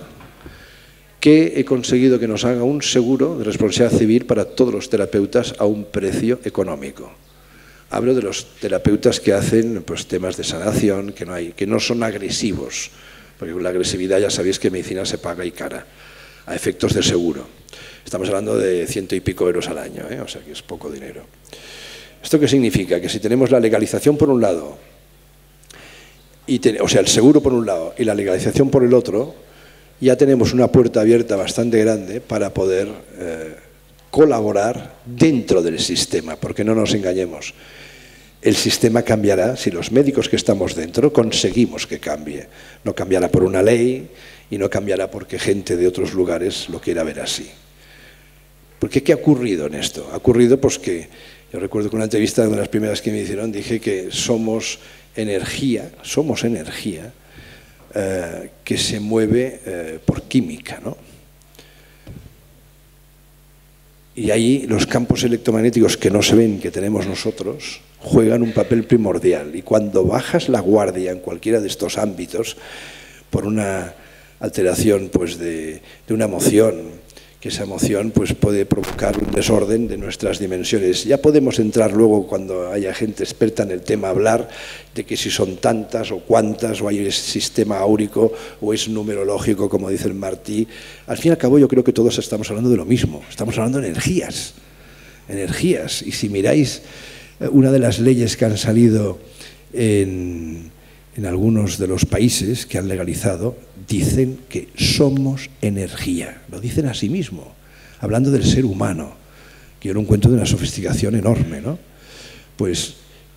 que he conseguido que nos haga un seguro de responsabilidad civil para todos los terapeutas a un precio económico. Hablo de los terapeutas que hacen pues, temas de sanación, que no, hay, que no son agresivos, porque con la agresividad ya sabéis que medicina se paga y cara, a efectos de seguro. Estamos hablando de ciento y pico euros al año, ¿eh? O sea que es poco dinero. ¿Esto qué significa? Que si tenemos la legalización por un lado, y ten, o sea, el seguro por un lado y la legalización por el otro, ya tenemos una puerta abierta bastante grande para poder eh, colaborar dentro del sistema, porque no nos engañemos. El sistema cambiará si los médicos que estamos dentro conseguimos que cambie. No cambiará por una ley y no cambiará porque gente de otros lugares lo quiera ver así. Porque ¿qué ha ocurrido en esto? Ha ocurrido pues que, yo recuerdo que una entrevista, una de las primeras que me hicieron, dije que somos energía, somos energía eh, que se mueve eh, por química, ¿no? Y ahí los campos electromagnéticos que no se ven, que tenemos nosotros, juegan un papel primordial. Y cuando bajas la guardia en cualquiera de estos ámbitos, por una alteración pues, de, de una emoción, que esa emoción pues, puede provocar un desorden de nuestras dimensiones. Ya podemos entrar luego, cuando haya gente experta en el tema, a hablar de que si son tantas o cuántas, o hay ese sistema áurico, o es numerológico, como dice el Martí. Al fin y al cabo, yo creo que todos estamos hablando de lo mismo. Estamos hablando de energías. Energías. Y si miráis una de las leyes que han salido en, en algunos de los países que han legalizado, dicen que somos energía, lo dicen a sí mismo, hablando del ser humano, que yo lo encuentro de una sofisticación enorme, ¿no? Pues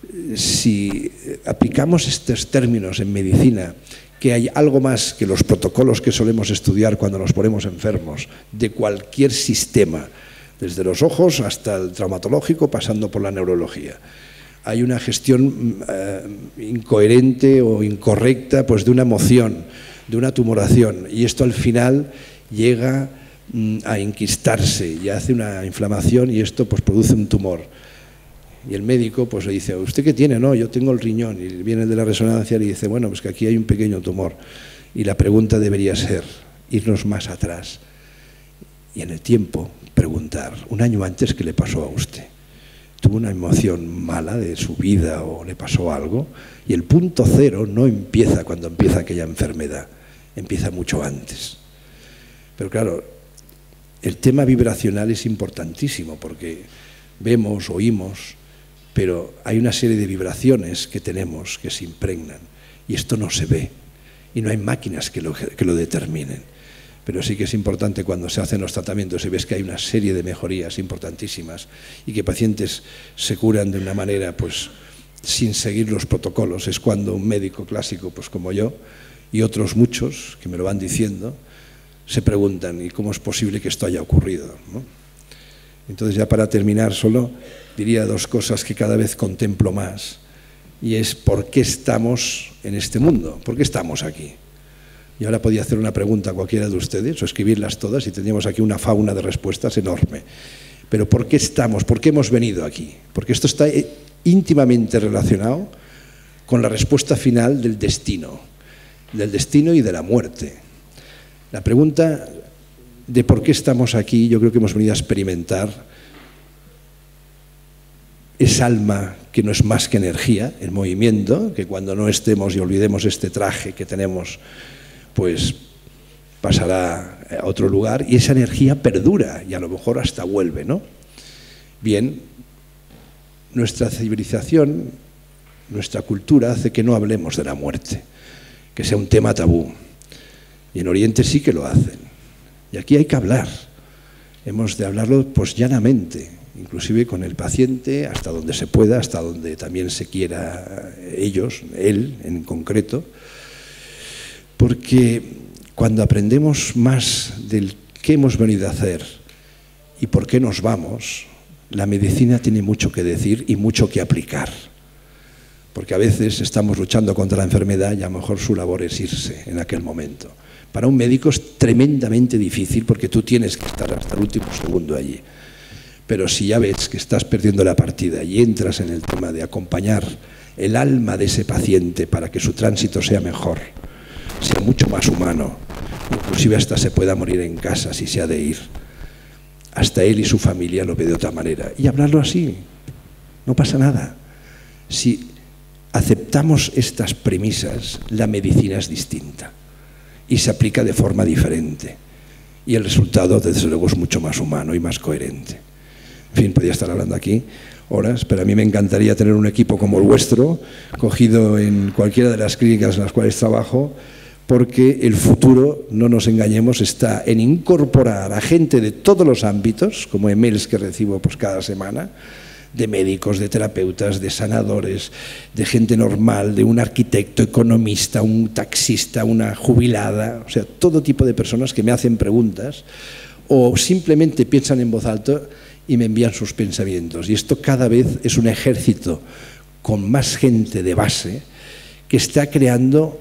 si aplicamos estos términos en medicina, que hay algo más que los protocolos que solemos estudiar cuando nos ponemos enfermos, de cualquier sistema, desde los ojos hasta el traumatológico, pasando por la neurología. Hay una gestión eh, incoherente o incorrecta pues, de una emoción, de una tumoración, y esto al final llega mm, a enquistarse y hace una inflamación, y esto pues, produce un tumor. Y el médico pues, le dice, ¿usted qué tiene? No, yo tengo el riñón. Y viene el de la resonancia y le dice, bueno, pues que aquí hay un pequeño tumor. Y la pregunta debería ser, irnos más atrás y en el tiempo preguntar, un año antes, ¿qué le pasó a usted? ¿Tuvo una emoción mala de su vida o le pasó algo? Y el punto cero no empieza cuando empieza aquella enfermedad, empieza mucho antes. Pero claro, el tema vibracional es importantísimo porque vemos, oímos, pero hay una serie de vibraciones que tenemos que se impregnan y esto no se ve y no hay máquinas que lo, que lo determinen. Pero sí que es importante cuando se hacen los tratamientos y ves que hay una serie de mejorías importantísimas y que pacientes se curan de una manera pues sin seguir los protocolos. Es cuando un médico clásico pues como yo y otros muchos que me lo van diciendo se preguntan ¿y cómo es posible que esto haya ocurrido? ¿No? Entonces ya para terminar solo diría dos cosas que cada vez contemplo más y es ¿por qué estamos en este mundo? ¿Por qué estamos aquí? Y ahora podía hacer una pregunta a cualquiera de ustedes o escribirlas todas y tendríamos aquí una fauna de respuestas enorme. Pero ¿por qué estamos? ¿Por qué hemos venido aquí? Porque esto está íntimamente relacionado con la respuesta final del destino, del destino y de la muerte. La pregunta de por qué estamos aquí, yo creo que hemos venido a experimentar esa alma que no es más que energía, el movimiento, que cuando no estemos y olvidemos este traje que tenemos, pues pasará a otro lugar y esa energía perdura y a lo mejor hasta vuelve, ¿no? Bien, nuestra civilización, nuestra cultura hace que no hablemos de la muerte, que sea un tema tabú. Y en Oriente sí que lo hacen. Y aquí hay que hablar. Hemos de hablarlo pues llanamente, inclusive con el paciente, hasta donde se pueda, hasta donde también se quiera ellos, él en concreto. Porque cuando aprendemos más del qué hemos venido a hacer y por qué nos vamos, la medicina tiene mucho que decir y mucho que aplicar. Porque a veces estamos luchando contra la enfermedad y a lo mejor su labor es irse en aquel momento. Para un médico es tremendamente difícil porque tú tienes que estar hasta el último segundo allí. Pero si ya ves que estás perdiendo la partida y entras en el tema de acompañar el alma de ese paciente para que su tránsito sea mejor, sea mucho más humano, inclusive hasta se pueda morir en casa si se ha de ir. Hasta él y su familia lo ve de otra manera. Y hablarlo así, no pasa nada. Si aceptamos estas premisas, la medicina es distinta y se aplica de forma diferente. Y el resultado, desde luego, es mucho más humano y más coherente. En fin, podría estar hablando aquí horas, pero a mí me encantaría tener un equipo como el vuestro, cogido en cualquiera de las clínicas en las cuales trabajo, porque el futuro, no nos engañemos, está en incorporar a gente de todos los ámbitos, como emails que recibo pues cada semana, de médicos, de terapeutas, de sanadores, de gente normal, de un arquitecto, economista, un taxista, una jubilada, o sea, todo tipo de personas que me hacen preguntas o simplemente piensan en voz alta y me envían sus pensamientos. Y esto cada vez es un ejército con más gente de base que está creando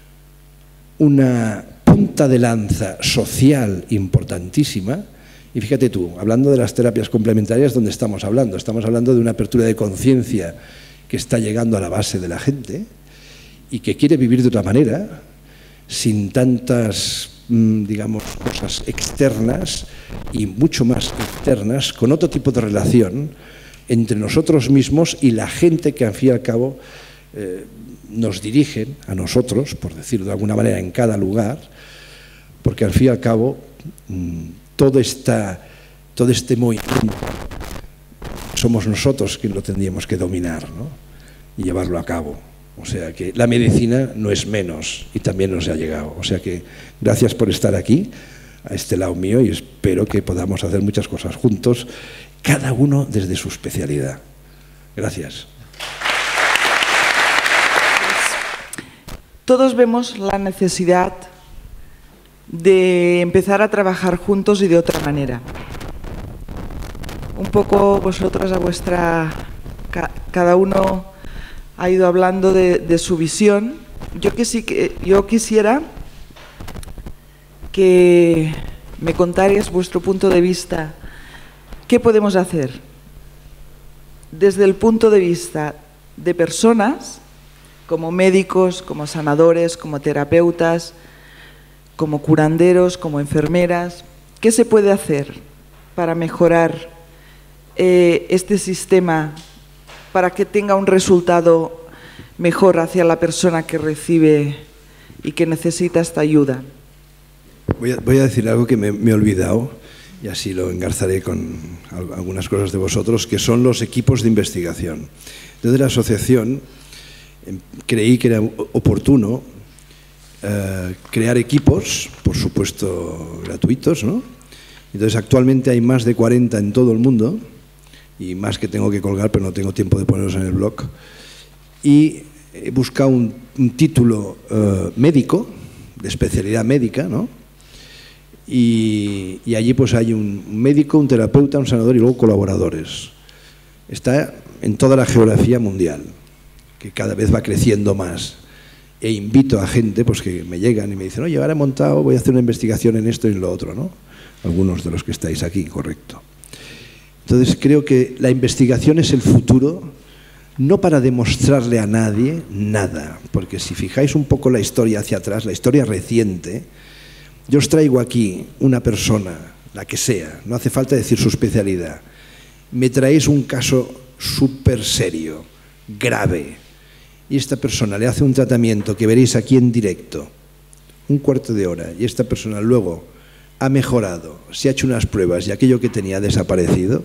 una punta de lanza social importantísima. Y fíjate tú, hablando de las terapias complementarias, ¿dónde estamos hablando? Estamos hablando de una apertura de conciencia que está llegando a la base de la gente y que quiere vivir de otra manera, sin tantas, digamos, cosas externas y mucho más internas, con otro tipo de relación entre nosotros mismos y la gente que al fin y al cabo eh, nos dirigen a nosotros, por decirlo de alguna manera, en cada lugar, porque al fin y al cabo todo, esta, todo este movimiento somos nosotros quienes lo tendríamos que dominar, ¿no? Y llevarlo a cabo. O sea que la medicina no es menos y también nos ha llegado. O sea que gracias por estar aquí, a este lado mío, y espero que podamos hacer muchas cosas juntos, cada uno desde su especialidad. Gracias. Todos vemos la necesidad de empezar a trabajar juntos y de otra manera. Un poco vosotros a vuestra... Cada uno ha ido hablando de, de su visión. Yo, que sí, que, yo quisiera que me contarais vuestro punto de vista. ¿Qué podemos hacer? Desde el punto de vista de personas, como médicos, como sanadores, como terapeutas, como curanderos, como enfermeras, ¿qué se puede hacer para mejorar eh, este sistema, para que tenga un resultado mejor hacia la persona que recibe y que necesita esta ayuda? Voy a, voy a decir algo que me, me he olvidado, y así lo engarzaré con algunas cosas de vosotros, que son los equipos de investigación. Desde la asociación creí que era oportuno eh, crear equipos, por supuesto gratuitos, ¿no? Entonces actualmente hay más de cuarenta en todo el mundo, y más que tengo que colgar, pero no tengo tiempo de ponerlos en el blog, y he buscado un, un título eh, médico, de especialidad médica, ¿no? Y, y allí pues hay un médico, un terapeuta, un sanador y luego colaboradores. Está en toda la geografía mundial, que cada vez va creciendo más. E invito a gente pues que me llegan y me dicen, oye, ahora he montado, voy a hacer una investigación en esto y en lo otro, ¿no? Algunos de los que estáis aquí, correcto. Entonces creo que la investigación es el futuro, no para demostrarle a nadie nada, porque si fijáis un poco la historia hacia atrás, la historia reciente, yo os traigo aquí una persona, la que sea, no hace falta decir su especialidad, me traéis un caso súper serio, grave, y esta persona le hace un tratamiento que veréis aquí en directo, un cuarto de hora, y esta persona luego ha mejorado, se ha hecho unas pruebas y aquello que tenía ha desaparecido.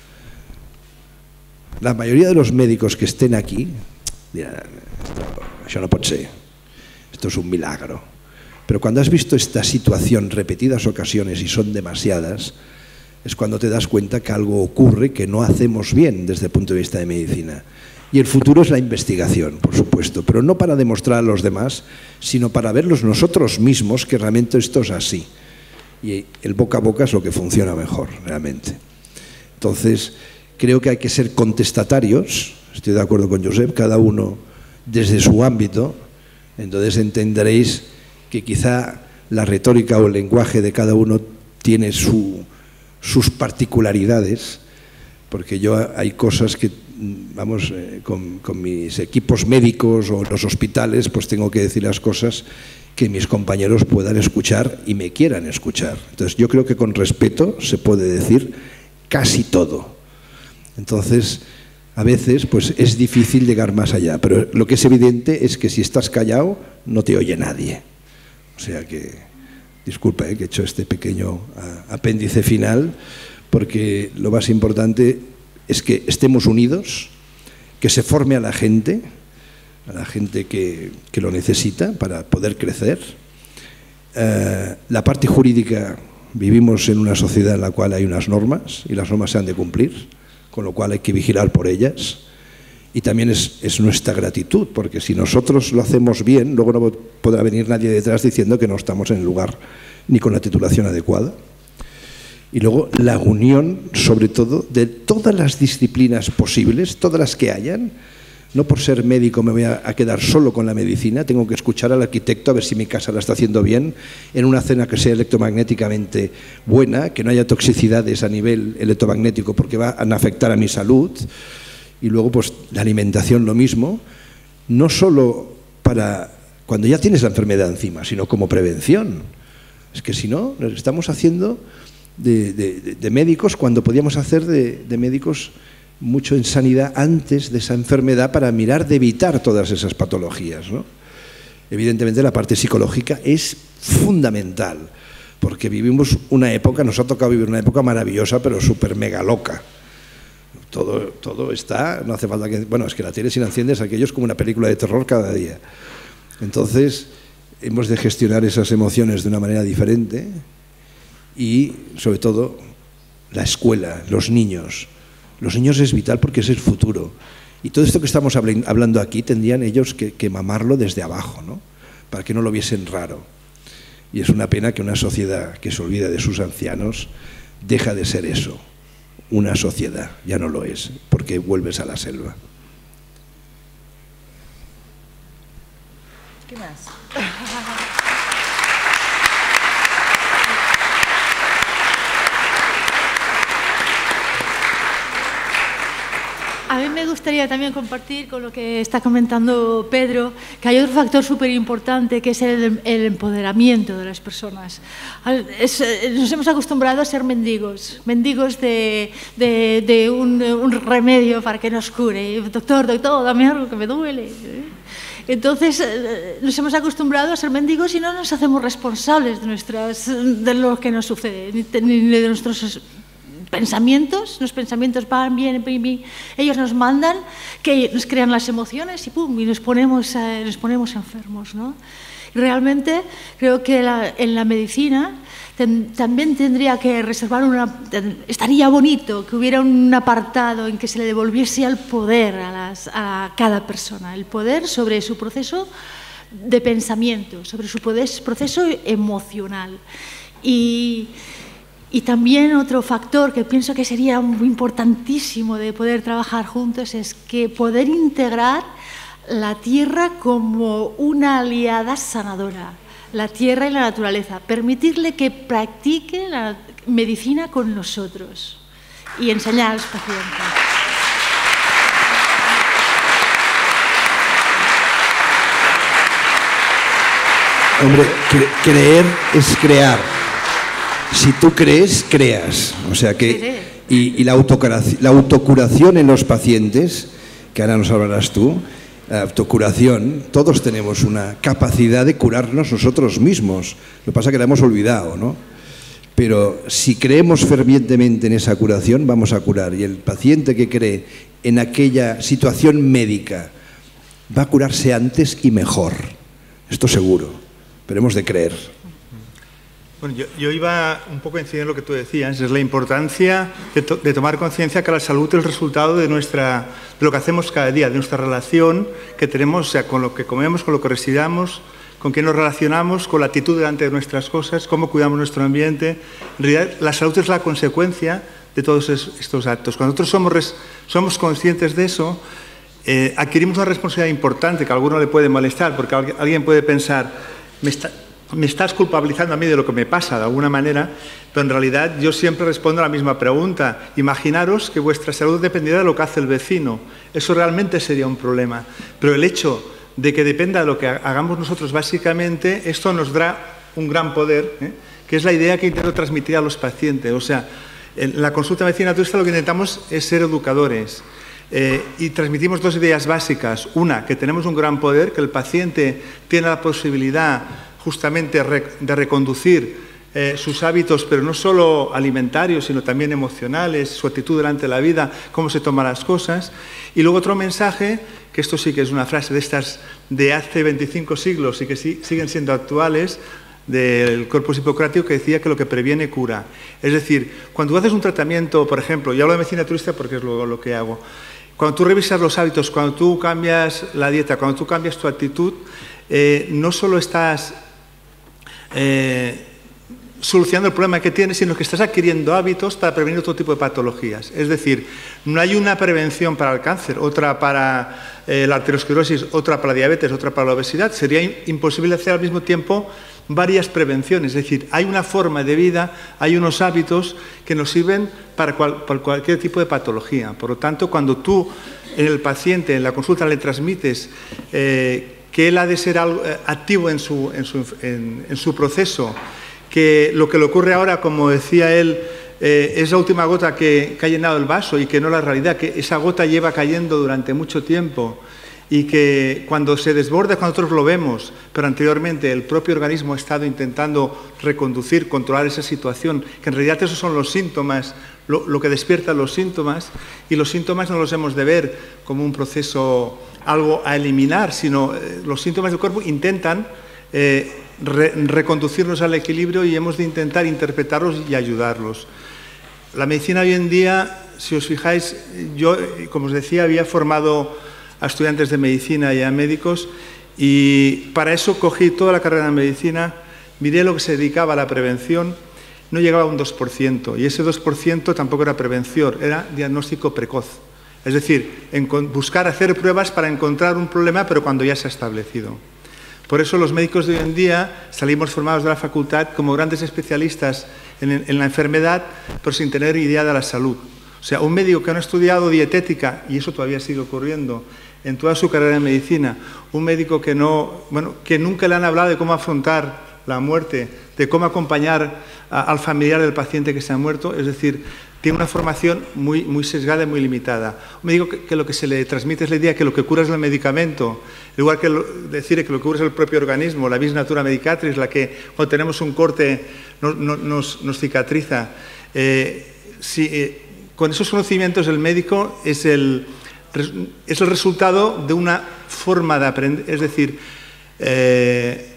La mayoría de los médicos que estén aquí dirán, eso no puede ser, esto es un milagro. Pero cuando has visto esta situación repetidas ocasiones y son demasiadas, es cuando te das cuenta que algo ocurre que no hacemos bien desde el punto de vista de medicina. Y el futuro es la investigación, por supuesto, pero no para demostrar a los demás, sino para verlos nosotros mismos que realmente esto es así. Y el boca a boca es lo que funciona mejor, realmente. Entonces, creo que hay que ser contestatarios, estoy de acuerdo con Josep, cada uno desde su ámbito, entonces entenderéis que quizá la retórica o el lenguaje de cada uno tiene su, sus particularidades, porque yo hay cosas que, vamos, eh, con, con mis equipos médicos o los hospitales, pues tengo que decir las cosas que mis compañeros puedan escuchar y me quieran escuchar. Entonces yo creo que con respeto se puede decir casi todo. Entonces, a veces pues es difícil llegar más allá, pero lo que es evidente es que si estás callado no te oye nadie. O sea que, disculpa eh, que he hecho este pequeño uh, apéndice final, porque lo más importante es que estemos unidos, que se forme a la gente, a la gente que, que lo necesita para poder crecer. Eh, la parte jurídica, vivimos en una sociedad en la cual hay unas normas y las normas se han de cumplir, con lo cual hay que vigilar por ellas. Y también es, es nuestra gratitud, porque si nosotros lo hacemos bien, luego no podrá venir nadie detrás diciendo que no estamos en el lugar ni con la titulación adecuada. Y luego la unión, sobre todo, de todas las disciplinas posibles, todas las que hayan. No por ser médico me voy a, a quedar solo con la medicina, tengo que escuchar al arquitecto a ver si mi casa la está haciendo bien, en una zona que sea electromagnéticamente buena, que no haya toxicidades a nivel electromagnético porque van a afectar a mi salud. Y luego pues la alimentación lo mismo, no solo para cuando ya tienes la enfermedad encima, sino como prevención. Es que si no, nos estamos haciendo de, de, de médicos cuando podíamos hacer de, de médicos mucho en sanidad antes de esa enfermedad para mirar de evitar todas esas patologías, ¿no? Evidentemente la parte psicológica es fundamental, porque vivimos una época, nos ha tocado vivir una época maravillosa, pero súper mega loca. Todo, todo está, no hace falta que... Bueno, es que la tele si la enciendes, aquello es como una película de terror cada día. Entonces, hemos de gestionar esas emociones de una manera diferente y, sobre todo, la escuela, los niños. Los niños es vital porque es el futuro. Y todo esto que estamos hablando aquí tendrían ellos que, que mamarlo desde abajo, ¿no? Para que no lo viesen raro. Y es una pena que una sociedad que se olvida de sus ancianos deja de ser eso. Una sociedad, ya no lo es, porque vuelves a la selva. ¿Qué más? A mí me gustaría también compartir con lo que está comentando Pedro, que hay otro factor súper importante, que es el, el empoderamiento de las personas. Es, nos hemos acostumbrado a ser mendigos, mendigos de, de, de un, un remedio para que nos cure. Doctor, doctor, dame algo que me duele. Entonces, nos hemos acostumbrado a ser mendigos y no nos hacemos responsables de, nuestras, de lo que nos sucede, ni de nuestros pensamientos. Los pensamientos van, vienen, vienen, ellos nos mandan, que nos crean las emociones y pum, y nos ponemos, eh, nos ponemos enfermos, ¿no? Y realmente creo que la, en la medicina ten, también tendría que reservar una... Estaría bonito que hubiera un apartado en que se le devolviese el poder a, las, a cada persona, el poder sobre su proceso de pensamiento, sobre su proceso emocional. Y... Y también otro factor que pienso que sería muy importantísimo de poder trabajar juntos es que poder integrar la tierra como una aliada sanadora, la tierra y la naturaleza, permitirle que practique la medicina con nosotros y enseñar a los pacientes. Hombre, cre creer es crear. Si tú crees, creas. O sea que, y, y la, autocuración, la autocuración en los pacientes, que ahora nos hablarás tú, la autocuración, todos tenemos una capacidad de curarnos nosotros mismos. Lo que pasa es que la hemos olvidado, ¿no? Pero si creemos fervientemente en esa curación, vamos a curar. Y el paciente que cree en aquella situación médica va a curarse antes y mejor. Esto seguro, pero hemos de creer. Bueno, yo, yo iba un poco a incidir en lo que tú decías, es la importancia de, to de tomar conciencia que la salud es el resultado de, nuestra, de lo que hacemos cada día, de nuestra relación que tenemos, o sea, con lo que comemos, con lo que respiramos, con quién nos relacionamos, con la actitud delante de nuestras cosas, cómo cuidamos nuestro ambiente. En realidad, la salud es la consecuencia de todos estos actos. Cuando nosotros somos, res somos conscientes de eso, eh, adquirimos una responsabilidad importante que a alguno le puede molestar, porque alguien puede pensar, me está... me estás culpabilizando a mí de lo que me pasa, de alguna manera, pero en realidad yo siempre respondo a la misma pregunta. Imaginaros que vuestra salud dependiera de lo que hace el vecino. Eso realmente sería un problema. Pero el hecho de que dependa de lo que hagamos nosotros, básicamente, esto nos da un gran poder, ¿eh? Que es la idea que intento transmitir a los pacientes. O sea, en la consulta de medicina naturista lo que intentamos es ser educadores. Eh, y transmitimos dos ideas básicas. Una, que tenemos un gran poder, que el paciente tiene la posibilidad justamente de reconducir eh, sus hábitos, pero no solo alimentarios, sino también emocionales, su actitud delante de la vida, cómo se toma las cosas. Y luego otro mensaje, que esto sí que es una frase de estas de hace veinticinco siglos y que sí, siguen siendo actuales, del Corpus Hipocrático, que decía que lo que previene cura. Es decir, cuando tú haces un tratamiento, por ejemplo, yo hablo de medicina naturista porque es lo, lo que hago, cuando tú revisas los hábitos, cuando tú cambias la dieta, cuando tú cambias tu actitud, eh, no solo estás eh, solucionando el problema que tienes, sino que estás adquiriendo hábitos para prevenir otro tipo de patologías. Es decir, no hay una prevención para el cáncer, otra para eh, la arteriosclerosis, otra para la diabetes, otra para la obesidad. Sería imposible hacer al mismo tiempo varias prevenciones. Es decir, hay una forma de vida, hay unos hábitos que nos sirven para, cual, para cualquier tipo de patología. Por lo tanto, cuando tú en el paciente, en la consulta, le transmites eh, que él ha de ser algo, eh, activo en su, en, su, en, en su proceso, que lo que le ocurre ahora, como decía él, eh, es la última gota que, que ha llenado el vaso y que no la realidad, que esa gota lleva cayendo durante mucho tiempo y que cuando se desborda, cuando nosotros lo vemos, pero anteriormente el propio organismo ha estado intentando reconducir, controlar esa situación, que en realidad esos son los síntomas, lo, lo que despierta los síntomas, y los síntomas no los hemos de ver como un proceso, algo a eliminar, sino eh, los síntomas del cuerpo intentan eh, re, reconducirnos al equilibrio y hemos de intentar interpretarlos y ayudarlos. La medicina hoy en día, si os fijáis, yo, como os decía, había formado a estudiantes de medicina y a médicos, y para eso cogí toda la carrera de medicina, miré lo que se dedicaba a la prevención, no llegaba a un dos por ciento, y ese dos por ciento tampoco era prevención, era diagnóstico precoz. Es decir, en buscar hacer pruebas para encontrar un problema, pero cuando ya se ha establecido. Por eso los médicos de hoy en día salimos formados de la facultad como grandes especialistas en, en la enfermedad, pero sin tener idea de la salud. O sea, un médico que no ha estudiado dietética, y eso todavía sigue ocurriendo en toda su carrera de medicina, un médico que, no, bueno, que nunca le han hablado de cómo afrontar la muerte, de cómo acompañar a, al familiar del paciente que se ha muerto, es decir, tiene una formación muy, muy sesgada y muy limitada. Un médico que, que lo que se le transmite es la idea que lo que cura es el medicamento, igual que lo, decir que lo que cura es el propio organismo, la vis natura medicatris, la que cuando tenemos un corte no, no, nos, nos cicatriza. Eh, si, eh, con esos conocimientos el médico es el, es el resultado de una forma de aprender, es decir, eh,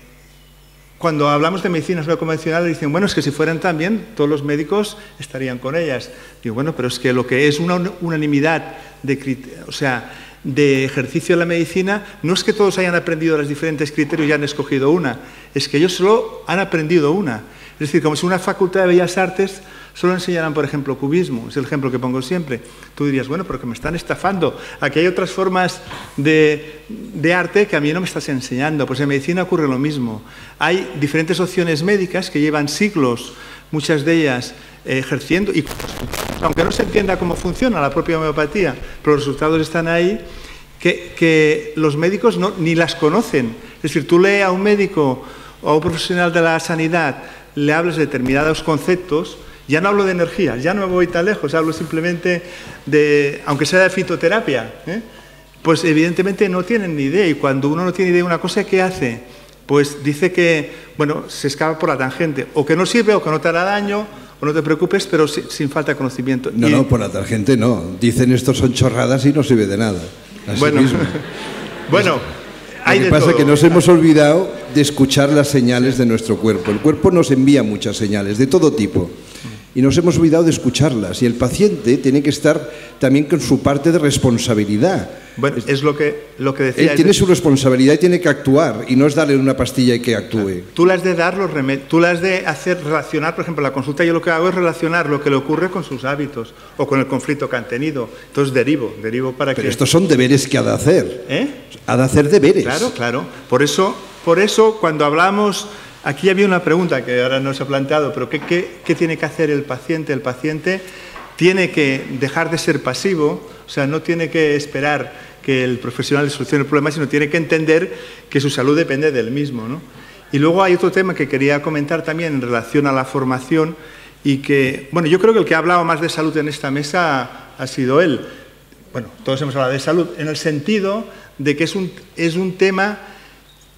cuando hablamos de medicinas no convencionales dicen, bueno, es que si fueran tan bien, todos los médicos estarían con ellas. Digo, bueno, pero es que lo que es una unanimidad de, o sea, de ejercicio de la medicina no es que todos hayan aprendido los diferentes criterios y han escogido una, es que ellos solo han aprendido una. Es decir, como si una facultad de Bellas Artes solo enseñaran, por ejemplo, cubismo, es el ejemplo que pongo siempre. Tú dirías, bueno, pero que me están estafando. Aquí hay otras formas de, de arte que a mí no me estás enseñando. Pues en medicina ocurre lo mismo. Hay diferentes opciones médicas que llevan siglos, muchas de ellas eh, ejerciendo, y aunque no se entienda cómo funciona la propia homeopatía, pero los resultados están ahí, que, que los médicos no, ni las conocen. Es decir, tú lees a un médico o a un profesional de la sanidad, le hablas de determinados conceptos. Ya no hablo de energía, ya no me voy tan lejos, hablo simplemente de, aunque sea de fitoterapia, ¿eh? Pues evidentemente no tienen ni idea, y cuando uno no tiene idea de una cosa, ¿qué hace? Pues dice que, bueno, se escapa por la tangente, o que no sirve, o que no te hará daño, o no te preocupes, pero sin, sin falta de conocimiento. No, y, no, por la tangente no, dicen estos son chorradas y no sirve de nada. Así bueno, mismo. bueno, hay Lo que pasa es que nos hemos olvidado de escuchar las señales de nuestro cuerpo. El cuerpo nos envía muchas señales, de todo tipo. Y nos hemos olvidado de escucharlas, y el paciente tiene que estar también con su parte de responsabilidad. Bueno, es lo que, lo que decía. Él tiene su responsabilidad y tiene que actuar, y no es darle una pastilla y que actúe. Tú le has de dar los remedios, tú le has de hacer relacionar, por ejemplo, la consulta, yo lo que hago es relacionar lo que le ocurre con sus hábitos o con el conflicto que han tenido. Entonces derivo, derivo para Pero que... estos son deberes que ha de hacer. ¿Eh? Ha de hacer deberes. Claro, claro. Por eso, por eso cuando hablamos... Aquí había una pregunta que ahora no se ha planteado, pero ¿qué, qué, qué tiene que hacer el paciente? El paciente tiene que dejar de ser pasivo, o sea, no tiene que esperar que el profesional le solucione el problema, sino tiene que entender que su salud depende del mismo, ¿no? Y luego hay otro tema que quería comentar también en relación a la formación, y que, bueno, yo creo que el que ha hablado más de salud en esta mesa ha sido él. Bueno, todos hemos hablado de salud, en el sentido de que es un, es un tema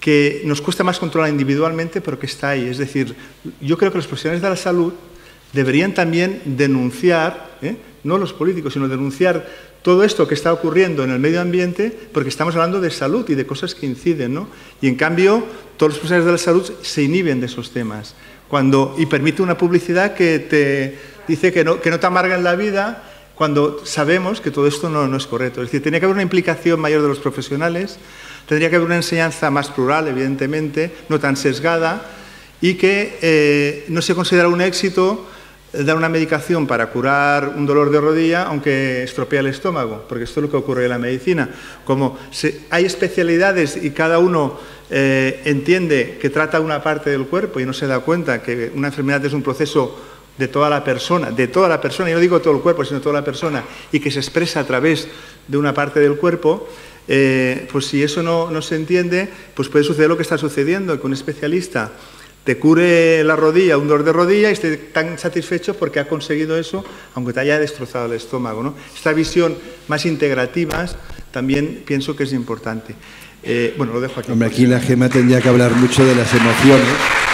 que nos cuesta más controlar individualmente, pero que está ahí. Es decir, yo creo que los profesionales de la salud deberían también denunciar, ¿eh? no los políticos, sino denunciar todo esto que está ocurriendo en el medio ambiente, porque estamos hablando de salud y de cosas que inciden, ¿no? Y en cambio, todos los profesionales de la salud se inhiben de esos temas. Cuando, y permite una publicidad que te dice que no, que no te amargan la vida, cuando sabemos que todo esto no, no es correcto. Es decir, tenía que haber una implicación mayor de los profesionales, tendría que haber una enseñanza más plural, evidentemente, no tan sesgada, y que eh, no se considera un éxito dar una medicación para curar un dolor de rodilla, aunque estropea el estómago, porque esto es lo que ocurre en la medicina. Como se, hay especialidades y cada uno eh, entiende que trata una parte del cuerpo y no se da cuenta que una enfermedad es un proceso de toda la persona, de toda la persona, y no digo todo el cuerpo, sino toda la persona, y que se expresa a través de una parte del cuerpo, eh, pues si eso no, no se entiende, pues puede suceder lo que está sucediendo, que un especialista te cure la rodilla, un dolor de rodilla, y esté tan satisfecho porque ha conseguido eso, aunque te haya destrozado el estómago, ¿no? Esta visión más integrativa también pienso que es importante. Eh, bueno, lo dejo aquí. Hombre, aquí la Gemma tendría que hablar mucho de las emociones,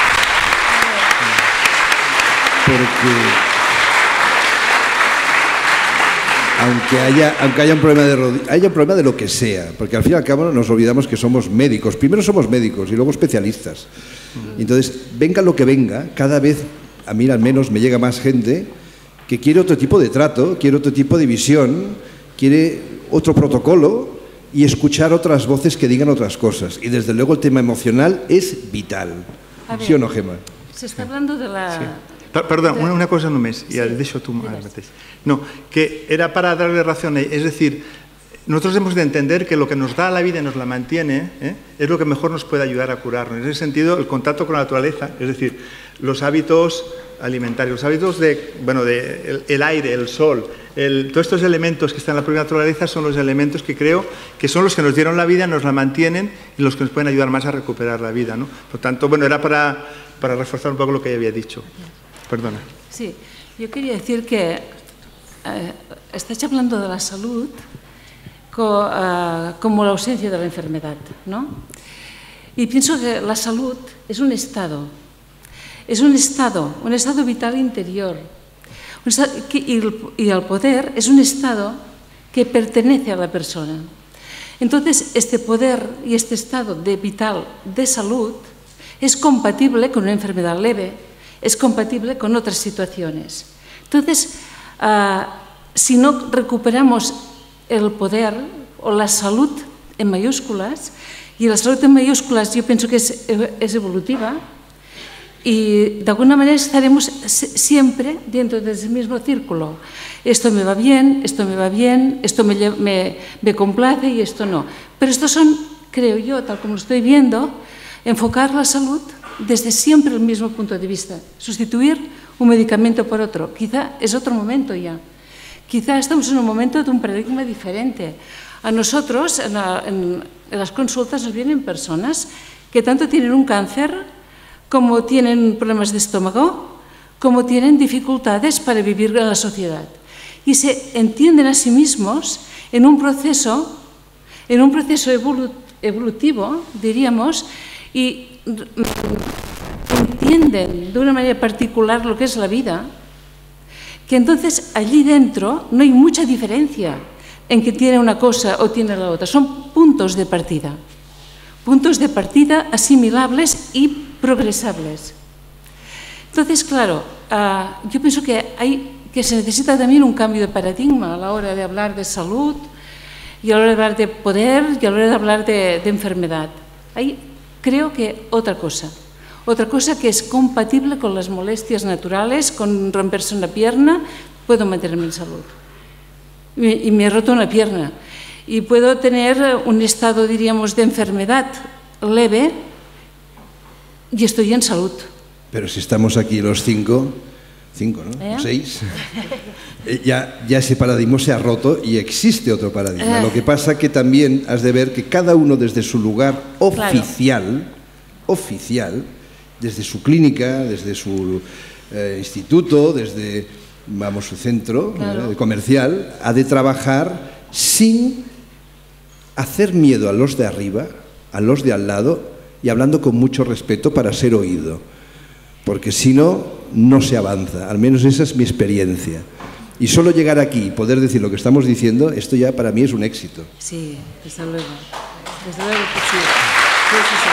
porque aunque haya, aunque haya un problema de rodilla, haya un problema de lo que sea, porque al fin y al cabo nos olvidamos que somos médicos. Primero somos médicos y luego especialistas. Entonces, venga lo que venga, cada vez, a mí al menos me llega más gente que quiere otro tipo de trato, quiere otro tipo de visión, quiere otro protocolo y escuchar otras voces que digan otras cosas. Y desde luego el tema emocional es vital. ¿Sí o no, Gemma? Se está hablando de la... Sí. Perdón, una, una cosa només, i el deixo tu mateix. No, que era para darle razón, es decir, nosotros hemos de entender que lo que nos da la vida y nos la mantiene ¿eh? es lo que mejor nos puede ayudar a curarnos. En ese sentido, el contacto con la naturaleza, es decir, los hábitos alimentarios, los hábitos de, bueno, de el, el aire, el sol, el, todos estos elementos que están en la propia naturaleza son los elementos que creo que son los que nos dieron la vida, nos la mantienen y los que nos pueden ayudar más a recuperar la vida, ¿no? Por tanto, bueno, era para, para reforzar un poco lo que ya había dicho. Perdona. Sí, yo quería decir que eh, estás hablando de la salud co, uh, como la ausencia de la enfermedad, ¿no? Y pienso que la salud es un estado, es un estado, un estado vital interior. Un estado que, y, el, y el poder es un estado que pertenece a la persona. Entonces, este poder y este estado de vital de salud es compatible con una enfermedad leve, es compatible con otras situaciones. Entonces, uh, si no recuperamos el poder o la salud en mayúsculas, y la salud en mayúsculas yo pienso que es, es evolutiva, y de alguna manera estaremos siempre dentro de ese mismo círculo. Esto me va bien, esto me va bien, esto me, me, me complace y esto no. Pero estos son, creo yo, tal como lo estoy viendo, enfocar la salud desde siempre el mismo punto de vista. Sustituir un medicamento por otro. Quizá es otro momento ya. Quizá estamos en un momento de un paradigma diferente. A nosotros, en, la, en, en las consultas, nos vienen personas que tanto tienen un cáncer, como tienen problemas de estómago, como tienen dificultades para vivir en la sociedad. Y se entienden a sí mismos en un proceso, en un proceso evolu evolutivo, diríamos, y entienden de una manera particular lo que es la vida, que entonces allí dentro no hay mucha diferencia en que tiene una cosa o tiene la otra. Son puntos de partida, puntos de partida asimilables y progresables. Entonces, claro, uh, yo pienso que, hay, que se necesita también un cambio de paradigma a la hora de hablar de salud y a la hora de hablar de poder y a la hora de hablar de, de enfermedad. Hay, creo que otra cosa, otra cosa que es compatible con las molestias naturales, con romperse una pierna, puedo mantenerme en salud. Y, y me he roto una pierna. Y puedo tener un estado, diríamos, de enfermedad leve y estoy en salud. Pero si estamos aquí los cinco, cinco, ¿no? ¿Eh? Seis, ya, ya ese paradigma se ha roto y existe otro paradigma. Eh. Lo que pasa que también has de ver que cada uno desde su lugar oficial, claro. oficial, desde su clínica, desde su eh, instituto, desde, vamos, su centro claro. eh, comercial, ha de trabajar sin hacer miedo a los de arriba, a los de al lado, y hablando con mucho respeto para ser oído, porque si no, no se avanza, al menos esa es mi experiencia. Y solo llegar aquí y poder decir lo que estamos diciendo, esto ya para mí es un éxito. Sí, desde luego, desde luego que sí. Sí, sí, sí.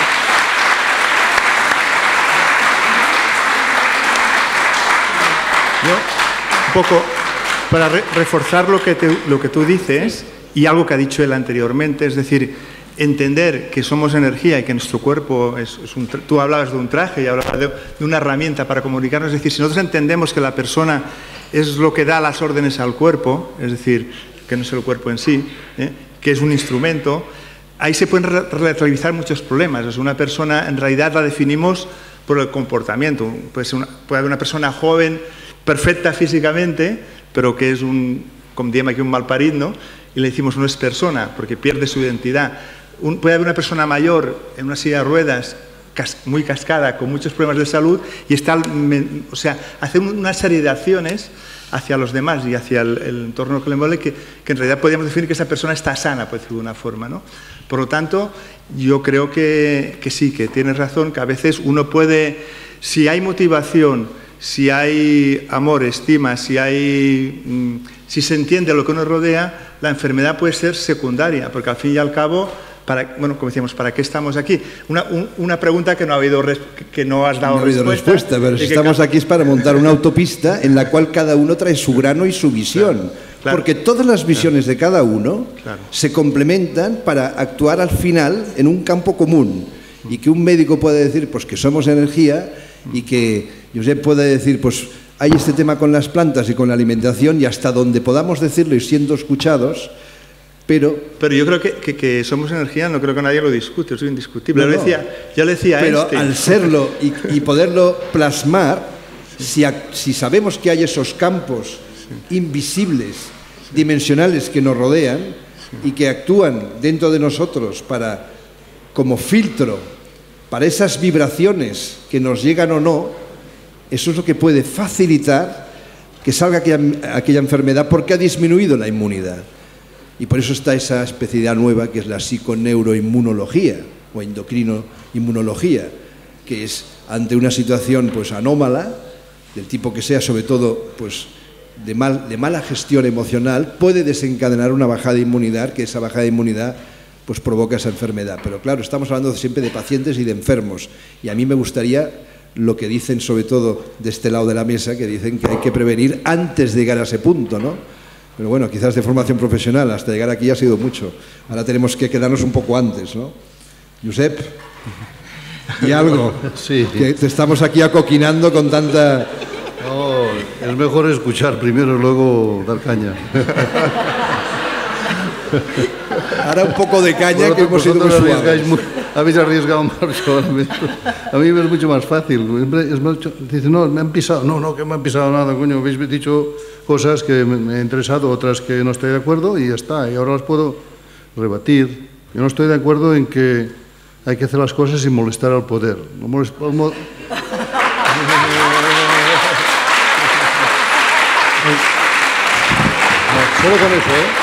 Yo, un poco, para re reforzar lo que, te, lo que tú dices, y algo que ha dicho él anteriormente, es decir, entender que somos energía y que nuestro cuerpo es, es un... Tú hablabas de un traje y hablabas de, de una herramienta para comunicarnos, es decir, si nosotros entendemos que la persona es lo que da las órdenes al cuerpo, es decir, que no es el cuerpo en sí, ¿eh? que es un instrumento, ahí se pueden relativizar muchos problemas. O sea, una persona, en realidad, la definimos por el comportamiento. Puede, ser una, puede haber una persona joven, perfecta físicamente, pero que es un, como diem aquí, un malparit, ¿no? Y le decimos no es persona, porque pierde su identidad. Un, puede haber una persona mayor en una silla de ruedas, cas, muy cascada, con muchos problemas de salud, y está, o sea, hace una serie de acciones hacia los demás y hacia el, el entorno que le mueve, que, que en realidad podríamos definir que esa persona está sana, por decirlo de una forma, ¿no? Por lo tanto, yo creo que, que sí, que tienes razón, que a veces uno puede, si hay motivación, si hay amor, estima, si hay, mmm, si se entiende lo que nos rodea, la enfermedad puede ser secundaria, porque al fin y al cabo, para, bueno, como decíamos, ¿para qué estamos aquí? Una, un, una pregunta que no ha habido, que no has dado no ha habido respuesta. respuesta, pero si estamos aquí es para montar una autopista en la cual cada uno trae su grano y su visión. Claro, claro, porque todas las visiones claro, de cada uno claro, se complementan para actuar al final en un campo común. Y que un médico pueda decir pues que somos energía y que Josep pueda decir pues hay este tema con las plantas y con la alimentación y hasta donde podamos decirlo y siendo escuchados. Pero, pero yo creo que, que, que somos energía, no creo que nadie lo discute, es indiscutible. No, no. Yo, le decía, yo le decía pero a este. al serlo y, y poderlo plasmar, sí. si, si sabemos que hay esos campos sí. invisibles, dimensionales que nos rodean sí. y que actúan dentro de nosotros para, como filtro para esas vibraciones que nos llegan o no, eso es lo que puede facilitar que salga aquella, aquella enfermedad porque ha disminuido la inmunidad. Y por eso está esa especialidad nueva que es la psiconeuroinmunología o endocrinoinmunología, que es ante una situación pues anómala, del tipo que sea, sobre todo pues de, mal, de mala gestión emocional, puede desencadenar una bajada de inmunidad, que esa bajada de inmunidad pues provoca esa enfermedad. Pero claro, estamos hablando siempre de pacientes y de enfermos, y a mí me gustaría lo que dicen sobre todo de este lado de la mesa, que dicen que hay que prevenir antes de llegar a ese punto, ¿no? Pero bueno, quizás de formación profesional, hasta llegar aquí ha sido mucho. Ahora tenemos que quedarnos un poco antes, ¿no? Josep, y algo, sí, sí. que te estamos aquí acoquinando con tanta... No, es mejor escuchar primero y luego dar caña. Ahora un poco de caña, bueno, que hemos sido muy suaves. Muy, habéis arriesgado más. A mí me es mucho más fácil. Es mucho, dice, no, me han pisado. No, no, que me han pisado nada, coño. Habéis dicho cosas que me, me han interesado, otras que no estoy de acuerdo y ya está. Y ahora las puedo rebatir. Yo no estoy de acuerdo en que hay que hacer las cosas sin molestar al poder. No molest, mo Solo con eso, ¿eh?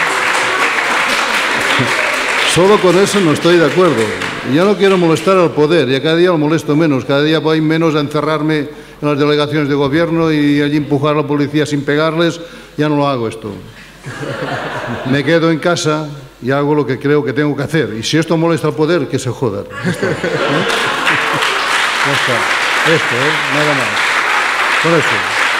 Solo con eso no estoy de acuerdo. Yo no quiero molestar al poder, y cada día lo molesto menos. Cada día voy menos a encerrarme en las delegaciones de gobierno y allí empujar a la policía sin pegarles. Ya no lo hago esto. Me quedo en casa y hago lo que creo que tengo que hacer. Y si esto molesta al poder, que se joda. Ya está. ¿Eh? Ya está. Esto, ¿eh? Nada más. Por eso.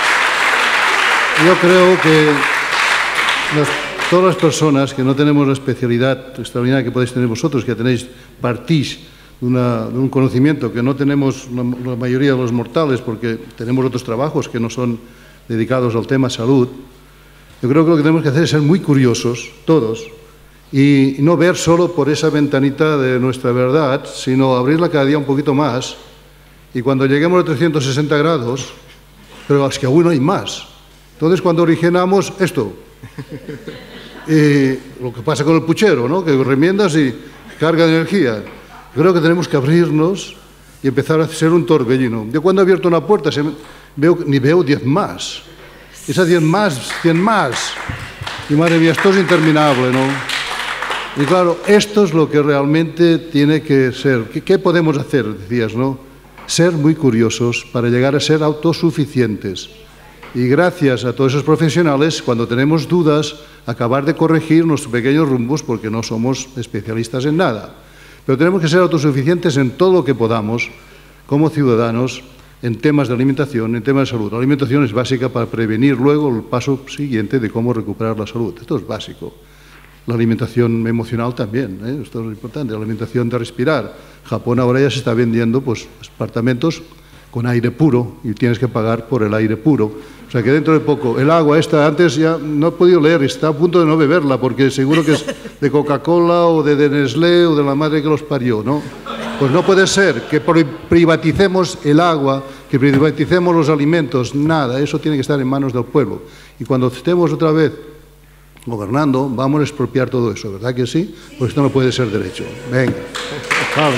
Yo creo que los, todas las personas que no tenemos la especialidad extraordinaria que podéis tener vosotros, que tenéis, partís de, una, de un conocimiento que no tenemos la, la mayoría de los mortales, porque tenemos otros trabajos que no son dedicados al tema salud, yo creo que lo que tenemos que hacer es ser muy curiosos, todos, y no ver solo por esa ventanita de nuestra verdad, sino abrirla cada día un poquito más, y cuando lleguemos a trescientos sesenta grados, pero es que aún hay más. Entonces, cuando originamos esto, eh, lo que pasa con el puchero, ¿no? Que remiendas y carga de energía. Creo que tenemos que abrirnos y empezar a ser un torbellino. Yo cuando he abierto una puerta se me, veo, ni veo diez más. Esas diez más, cien más. Y madre mía, esto es interminable, ¿no? Y claro, esto es lo que realmente tiene que ser. ¿Qué, qué podemos hacer? Decías, ¿no? Ser muy curiosos para llegar a ser autosuficientes. Y gracias a todos esos profesionales, cuando tenemos dudas, acabar de corregir nuestros pequeños rumbos, porque no somos especialistas en nada. Pero tenemos que ser autosuficientes en todo lo que podamos, como ciudadanos, en temas de alimentación, en temas de salud. La alimentación es básica para prevenir luego el paso siguiente de cómo recuperar la salud. Esto es básico. La alimentación emocional también, ¿eh? Esto es importante, la alimentación de respirar. Japón ahora ya se está vendiendo pues, apartamentos con aire puro y tienes que pagar por el aire puro. O sea que dentro de poco, el agua esta, antes ya no he podido leer, está a punto de no beberla porque seguro que es de Coca-Cola o de, de Nestlé o de la madre que los parió, ¿no? Pues no puede ser que privaticemos el agua, que privaticemos los alimentos, nada, eso tiene que estar en manos del pueblo. Y cuando estemos otra vez gobernando, vamos a expropiar todo eso, ¿verdad que sí? Pues esto no puede ser derecho. Venga, Pablo.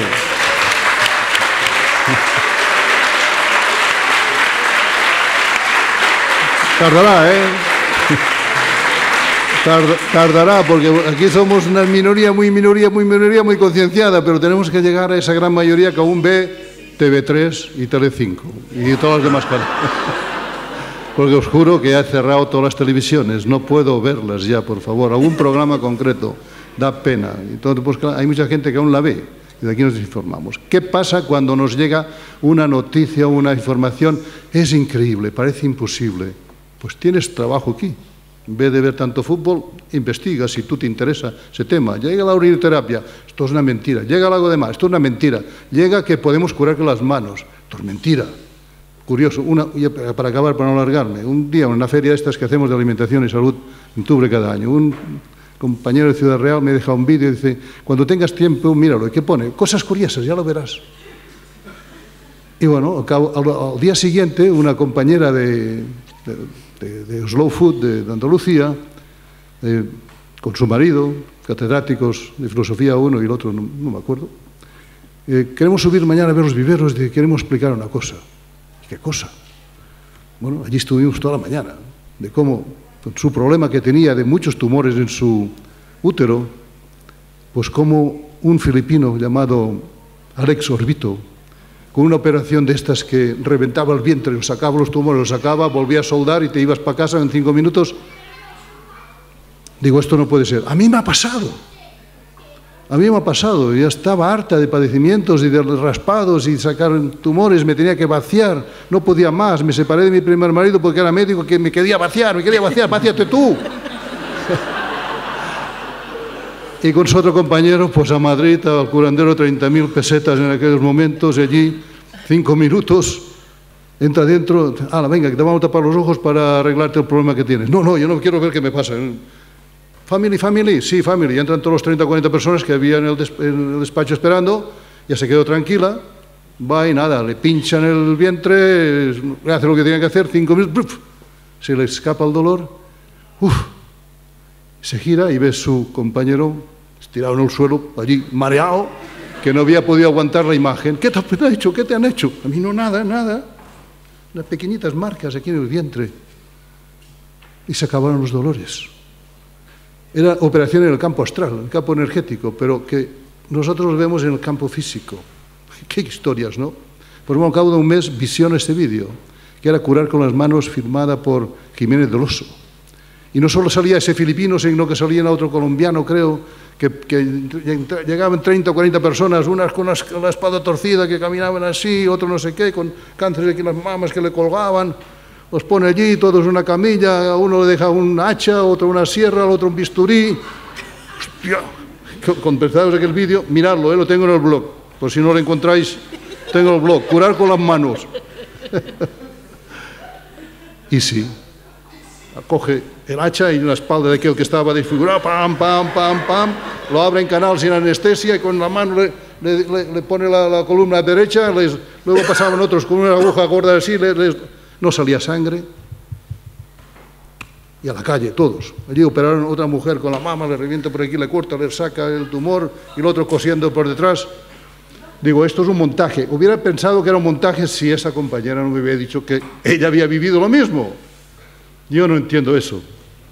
Tardará, ¿eh? Tardará, porque aquí somos una minoría, muy minoría, muy minoría, muy concienciada, pero tenemos que llegar a esa gran mayoría que aún ve T V tres y Telecinco y todas las demás canales. Porque os juro que he cerrado todas las televisiones, no puedo verlas ya, por favor. Algún programa concreto, da pena. Entonces, pues, hay mucha gente que aún la ve y de aquí nos informamos. ¿Qué pasa cuando nos llega una noticia o una información? Es increíble, parece imposible. Pues tienes trabajo aquí. En vez de ver tanto fútbol, investiga si tú te interesa ese tema. Llega la urinoterapia, esto es una mentira. Llega algo de más, esto es una mentira. Llega que podemos curar con las manos, esto es mentira. Curioso, una, para acabar, para no alargarme, un día en una feria de estas que hacemos de alimentación y salud en octubre cada año, un compañero de Ciudad Real me deja un vídeo y dice, cuando tengas tiempo, míralo, ¿y qué pone? Cosas curiosas, ya lo verás. Y bueno, al, cabo, al, al día siguiente, una compañera de, de, de, de Slow Food de, de Andalucía, eh, con su marido, catedráticos de filosofía uno y el otro, no, no me acuerdo, eh, queremos subir mañana a ver los viveros y queremos explicar una cosa. ¿Qué cosa? Bueno, allí estuvimos toda la mañana, de cómo su problema que tenía de muchos tumores en su útero, pues como un filipino llamado Alex Orbito, con una operación de estas que reventaba el vientre, sacaba los tumores, los sacaba, volvía a soldar y te ibas para casa en cinco minutos. Digo, esto no puede ser. A mí me ha pasado. A mí me ha pasado, ya estaba harta de padecimientos y de raspados y sacar tumores, me tenía que vaciar, no podía más, me separé de mi primer marido porque era médico que me quería vaciar, me quería vaciar, vacíate tú. Y con su otro compañero, pues a Madrid, al curandero, treinta mil pesetas en aquellos momentos, y allí, cinco minutos, entra dentro, ala, venga, que te vamos a tapar los ojos para arreglarte el problema que tienes. No, no, yo no quiero ver qué me pasa. Family, family, sí, family. Ya entran todos los treinta o cuarenta personas que había en el, des en el despacho esperando, ya se quedó tranquila, va y nada, le pinchan el vientre, hace lo que tiene que hacer, cinco minutos, ¡bruf! Se le escapa el dolor, ¡uf! Se gira y ve su compañero estirado en el suelo, allí mareado, que no había podido aguantar la imagen. ¿Qué te han hecho? ¿Qué te han hecho? A mí no, nada, nada. Unas pequeñitas marcas aquí en el vientre. Y se acabaron los dolores. Era operación en el campo astral, en el campo energético, pero que nosotros lo vemos en el campo físico. Qué historias, ¿no? Pues bueno, al cabo de un mes visiona este vídeo, que era curar con las manos, firmada por Jiménez del Oso. Y no solo salía ese filipino, sino que salía otro colombiano, creo, que, que llegaban treinta o cuarenta personas, unas con la espada torcida, que caminaban así, otros no sé qué, con cáncer aquí en las mamas que le colgaban. Los pone allí, todos en una camilla, a uno le deja un hacha, a otro una sierra, al otro un bisturí. Hostia, compensados aquel vídeo, miradlo, ¿eh? Lo tengo en el blog, por si no lo encontráis, tengo el blog, curar con las manos. Y sí, coge el hacha y en la espalda de aquel que estaba desfigurado, pam, pam, pam, pam, lo abre en canal sin anestesia y con la mano le, le, le, le pone la, la columna derecha, les, luego pasaban otros con una aguja gorda así, les, les, no salía sangre, y a la calle, todos. Allí operaron a otra mujer con la mama, le revienta por aquí, le corta, le saca el tumor, y el otro cosiendo por detrás. Digo, esto es un montaje. Hubiera pensado que era un montaje si esa compañera no me hubiera dicho que ella había vivido lo mismo. Yo no entiendo eso.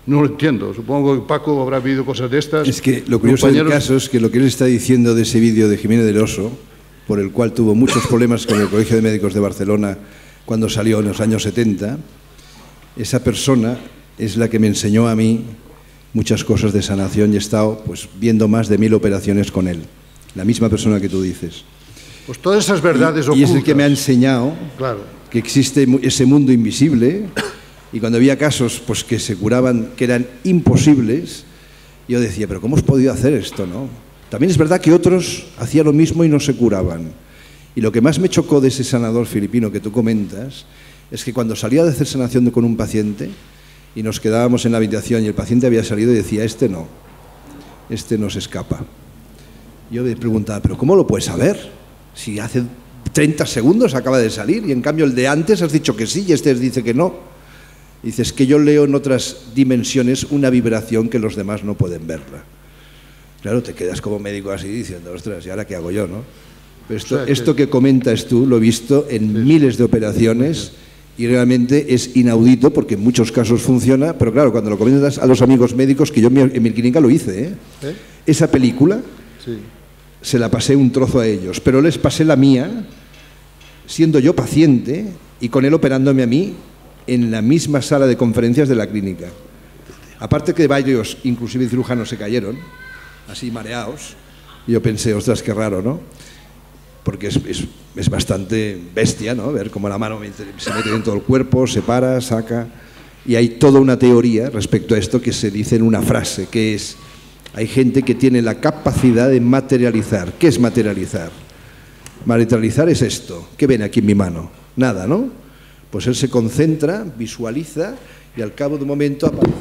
No lo entiendo. Supongo que Paco habrá vivido cosas de estas. Es que lo curioso del caso es que lo que él está diciendo de ese vídeo de Jiménez del Oso, por el cual tuvo muchos problemas con el Colegio de Médicos de Barcelona cuando salió en los años setenta, esa persona es la que me enseñó a mí muchas cosas de sanación y he estado pues, viendo más de mil operaciones con él. La misma persona que tú dices. Pues todas esas verdades y, ocultas. y es el que me ha enseñado claro. que existe ese mundo invisible. Y cuando había casos pues, que se curaban, que eran imposibles, yo decía, pero ¿cómo has podido hacer esto, no? También es verdad que otros hacían lo mismo y no se curaban. Y lo que más me chocó de ese sanador filipino que tú comentas, es que cuando salía de hacer sanación con un paciente, y nos quedábamos en la habitación y el paciente había salido y decía, este no, este no se escapa. Yo me preguntaba, ¿pero cómo lo puedes saber? Si hace treinta segundos acaba de salir y en cambio el de antes has dicho que sí y este dice que no. Dices que yo leo en otras dimensiones una vibración que los demás no pueden verla. Claro, te quedas como médico así diciendo, ostras, ¿y ahora qué hago yo, no? Pero esto, o sea, que... esto que comentas tú lo he visto en sí. miles de operaciones y realmente es inaudito porque en muchos casos funciona, pero claro, cuando lo comentas a los amigos médicos, que yo en mi, en mi clínica lo hice, ¿eh? ¿Eh? Esa película sí. se la pasé un trozo a ellos, pero les pasé la mía siendo yo paciente y con él operándome a mí en la misma sala de conferencias de la clínica. Aparte que varios, inclusive cirujanos, se cayeron, así mareados, y yo pensé, ostras, qué raro, ¿no? Porque es, es, es bastante bestia, ¿no? Ver cómo la mano se mete dentro del cuerpo, se para, saca... Y hay toda una teoría respecto a esto que se dice en una frase, que es, hay gente que tiene la capacidad de materializar. ¿Qué es materializar? Materializar es esto. ¿Qué ven aquí en mi mano? Nada, ¿no? Pues él se concentra, visualiza y al cabo de un momento aparece,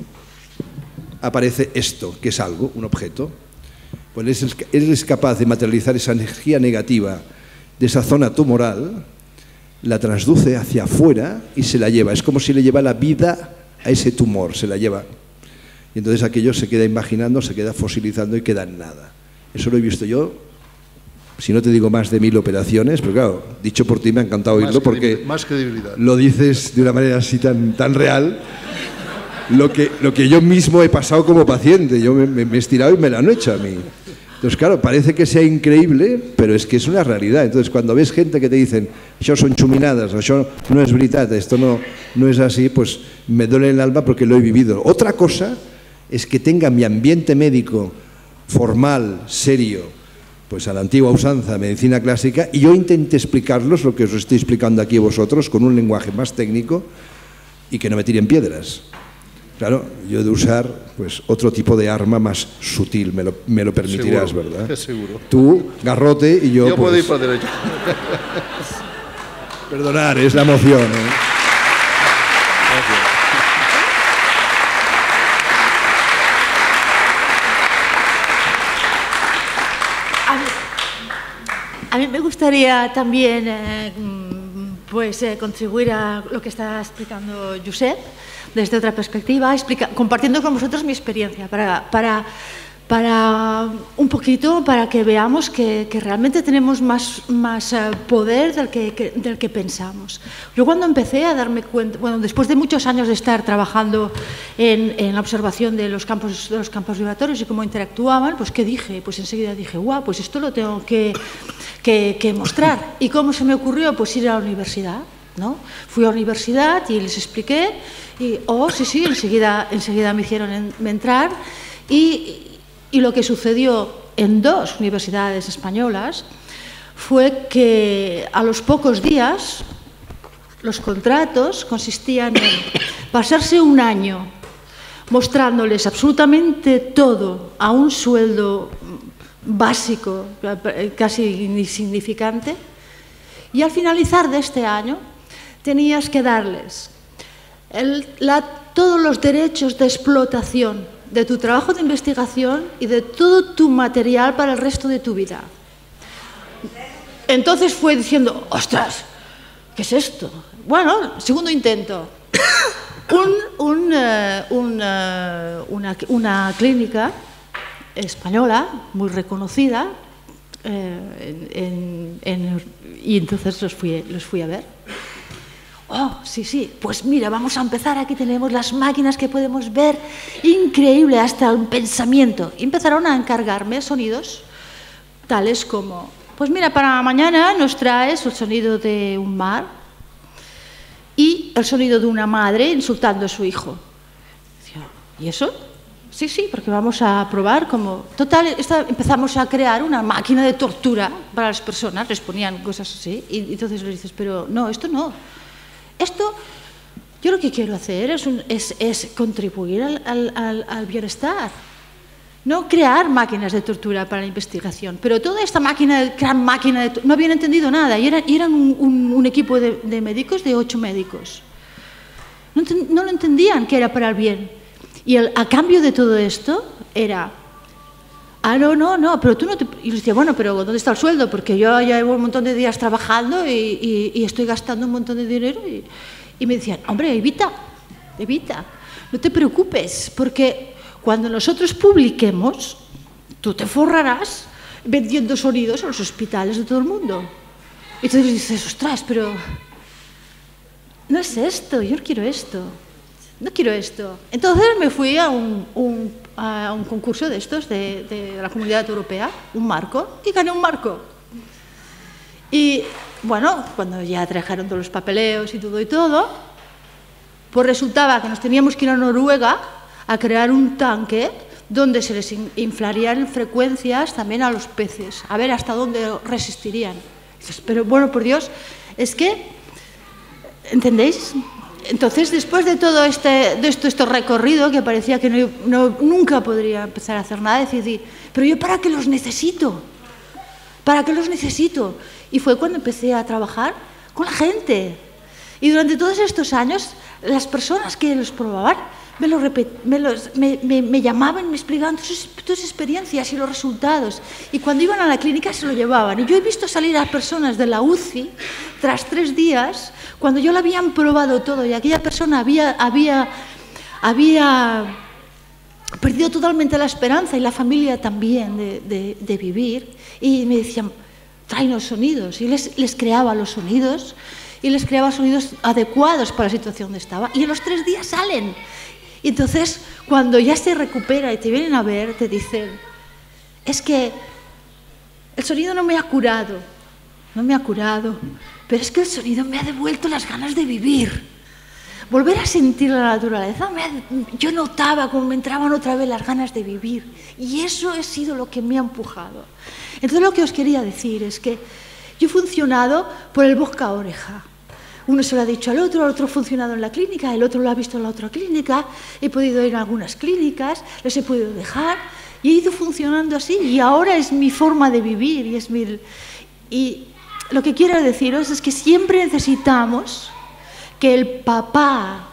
aparece esto, que es algo, un objeto. Pues él es capaz de materializar esa energía negativa de esa zona tumoral, la transduce hacia afuera y se la lleva. Es como si le lleva la vida a ese tumor, se la lleva. Y entonces aquello se queda imaginando, se queda fosilizando y queda en nada. Eso lo he visto yo. Si no te digo más de mil operaciones, pero claro, dicho por ti me ha encantado oírlo porque más credibilidad. Lo dices de una manera así tan, tan real, lo que, lo que yo mismo he pasado como paciente, yo me, me, me he estirado y me lo han hecho a mí. Entonces claro, parece que sea increíble, pero es que es una realidad. Entonces cuando ves gente que te dicen, això son chuminadas, o això no es veritat, esto no, no es así, pues me duele el alma porque lo he vivido. Otra cosa es que tenga mi ambiente médico formal, serio, pues a la antigua usanza, medicina clásica, y yo intenté explicarlos lo que os estoy explicando aquí a vosotros con un lenguaje más técnico y que no me tiren piedras. Claro, yo he de usar pues otro tipo de arma más sutil, me lo, me lo permitirás, seguro, ¿verdad? Seguro. Tú, garrote y yo... Yo pues, puedo ir para derecho. Perdonar, es la emoción, ¿eh? A mí me gustaría también eh, pues, eh, contribuir a lo que está explicando Josep desde otra perspectiva, explica, compartiendo con vosotros mi experiencia para, para, para un poquito, para que veamos que, que realmente tenemos más, más uh, poder del que, que, del que pensamos. Yo cuando empecé a darme cuenta, bueno, después de muchos años de estar trabajando en, en la observación de los campos, de los campos vibratorios y cómo interactuaban, pues ¿qué dije? Pues enseguida dije, guau, pues esto lo tengo que, que, que mostrar. ¿Y cómo se me ocurrió? Pues ir a la universidad, ¿no? Fui a la universidad y les expliqué y, oh, sí, sí, enseguida, enseguida me hicieron en, me entrar y... Y lo que sucedió en dos universidades españolas fue que a los pocos días los contratos consistían en pasarse un año mostrándoles absolutamente todo a un sueldo básico, casi insignificante, y al finalizar de este año tenías que darles el, la, todos los derechos de explotación de tu trabajo de investigación y de todo tu material para el resto de tu vida. Entonces fue diciendo, ostras, ¿qué es esto? Bueno, segundo intento. Un, un, uh, un, uh, una, una clínica española muy reconocida eh, en, en, en, y entonces los fui, los fui a ver. Oh, sí, sí, pues mira, vamos a empezar, aquí tenemos las máquinas que podemos ver, increíble, hasta un pensamiento. Y empezaron a encargarme sonidos tales como, pues mira, para mañana nos traes el sonido de un mar y el sonido de una madre insultando a su hijo. ¿Y eso? Sí, sí, porque vamos a probar como... Total, esta, empezamos a crear una máquina de tortura para las personas, les ponían cosas así, y entonces les dices, pero no, esto no. Esto, yo lo que quiero hacer es, un, es, es contribuir al, al, al, al bienestar, no crear máquinas de tortura para la investigación. Pero toda esta máquina, gran máquina de tortura, no habían entendido nada, y eran, y eran un, un, un equipo de, de médicos, de ocho médicos. No, no lo entendían que era para el bien. Y el, a cambio de todo esto era, ah, no, no, no, pero tú no te... Y yo decía, bueno, pero ¿dónde está el sueldo? Porque yo ya llevo un montón de días trabajando y, y, y estoy gastando un montón de dinero. Y, y me decían, hombre, evita, evita, no te preocupes, porque cuando nosotros publiquemos, tú te forrarás vendiendo sonidos a los hospitales de todo el mundo. Y entonces dices, ostras, pero no es esto, yo no quiero esto. No quiero esto. Entonces me fui a un, un, a un concurso de estos de, de la Comunidad Europea, un marco, y gané un marco. Y bueno, cuando ya trajeron todos los papeleos y todo y todo, pues resultaba que nos teníamos que ir a Noruega a crear un tanque donde se les inflarían frecuencias también a los peces, a ver hasta dónde resistirían. Pero bueno, por Dios, es que, ¿entendéis? Entonces, después de todo este, de esto, este recorrido, que parecía que no, no, nunca podría empezar a hacer nada, decidí, pero yo ¿para qué los necesito? ¿Para qué los necesito? Y fue cuando empecé a trabajar con la gente. Y durante todos estos años, las personas que los probaban me, lo me, los, me, me, me llamaban, me explicaban sus, sus experiencias y los resultados. Y cuando iban a la clínica se lo llevaban. Y yo he visto salir a personas de la U C I tras tres días, cuando yo lo habían probado todo y aquella persona había, había, había perdido totalmente la esperanza y la familia también de, de, de vivir. Y me decían, tráenos sonidos. Y les, les creaba los sonidos y les creaba sonidos adecuados para la situación donde estaba. Y en los tres días salen. Y entonces, cuando ya se recupera y te vienen a ver, te dicen, es que el sonido no me ha curado, no me ha curado, pero es que el sonido me ha devuelto las ganas de vivir. Volver a sentir la naturaleza, me ha, yo notaba como me entraban otra vez las ganas de vivir. Y eso ha sido lo que me ha empujado. Entonces, lo que os quería decir es que yo he funcionado por el boca a oreja. Uno se lo ha dicho al otro, el otro ha funcionado en la clínica, el otro lo ha visto en la otra clínica, he podido ir a algunas clínicas, les he podido dejar y he ido funcionando así y ahora es mi forma de vivir y es mi... Y lo que quiero deciros es que siempre necesitamos que el papá,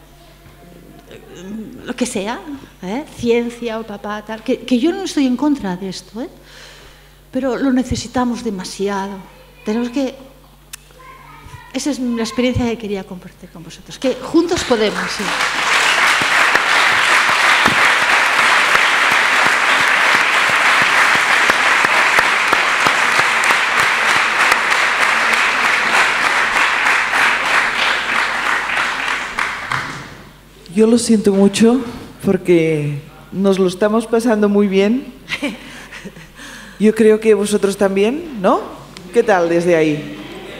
lo que sea, ¿eh? Ciencia o papá, tal, que, que yo no estoy en contra de esto, ¿eh? Pero lo necesitamos demasiado. Tenemos que... Esa es la experiencia que quería compartir con vosotros, que juntos podemos, sí. Yo lo siento mucho porque nos lo estamos pasando muy bien. Yo creo que vosotros también, ¿no? ¿Qué tal desde ahí?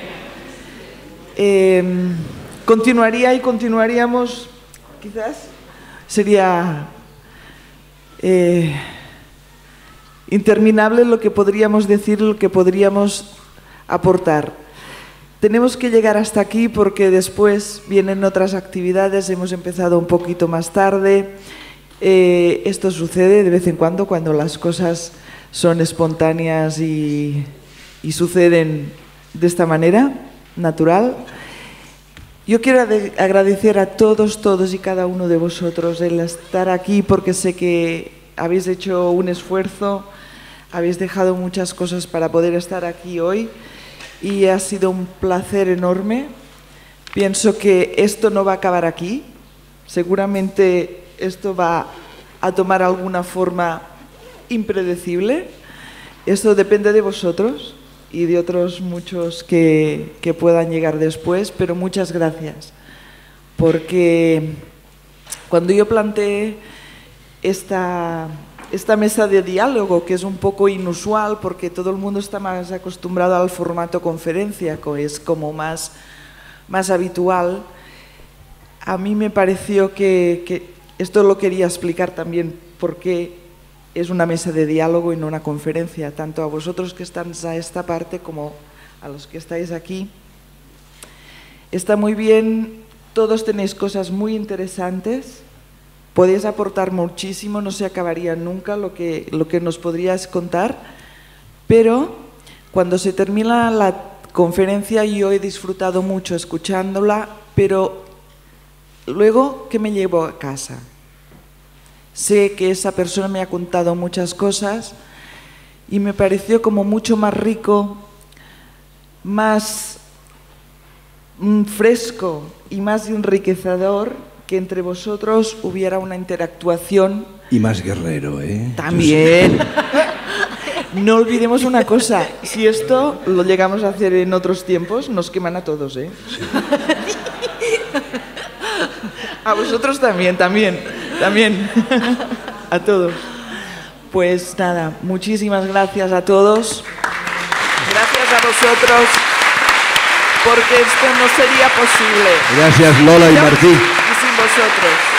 Eh, continuaría y continuaríamos, quizás sería eh, interminable lo que podríamos decir, lo que podríamos aportar. Tenemos que llegar hasta aquí porque después vienen otras actividades, hemos empezado un poquito más tarde. Eh, esto sucede de vez en cuando, cuando las cosas son espontáneas y, y suceden de esta manera, natural. Yo quiero agradecer a todos, todos y cada uno de vosotros el estar aquí porque sé que habéis hecho un esfuerzo, habéis dejado muchas cosas para poder estar aquí hoy y ha sido un placer enorme. Pienso que esto no va a acabar aquí, seguramente esto va a tomar alguna forma impredecible, esto depende de vosotros. y de otros muchos que, que puedan llegar después, pero muchas gracias, porque cuando yo planteé esta, esta mesa de diálogo, que es un poco inusual porque todo el mundo está más acostumbrado al formato conferencia, que es como más, más habitual, a mí me pareció que, que esto lo quería explicar también porque es una mesa de diálogo y no una conferencia, tanto a vosotros que estáis a esta parte como a los que estáis aquí. Está muy bien, todos tenéis cosas muy interesantes, podéis aportar muchísimo, no se acabaría nunca lo que, lo que nos podríais contar, pero cuando se termina la conferencia yo he disfrutado mucho escuchándola, pero luego, ¿qué me llevo a casa? Sé que esa persona me ha contado muchas cosas y me pareció como mucho más rico, más mm, fresco y más enriquecedor que entre vosotros hubiera una interactuación. Y más guerrero, ¿eh? También. No olvidemos una cosa, si esto lo llegamos a hacer en otros tiempos, nos queman a todos, ¿eh? A vosotros también, también, también, a todos. Pues nada, muchísimas gracias a todos, gracias a vosotros, porque esto no sería posible. Gracias Lola y Martí. Y sin vosotros.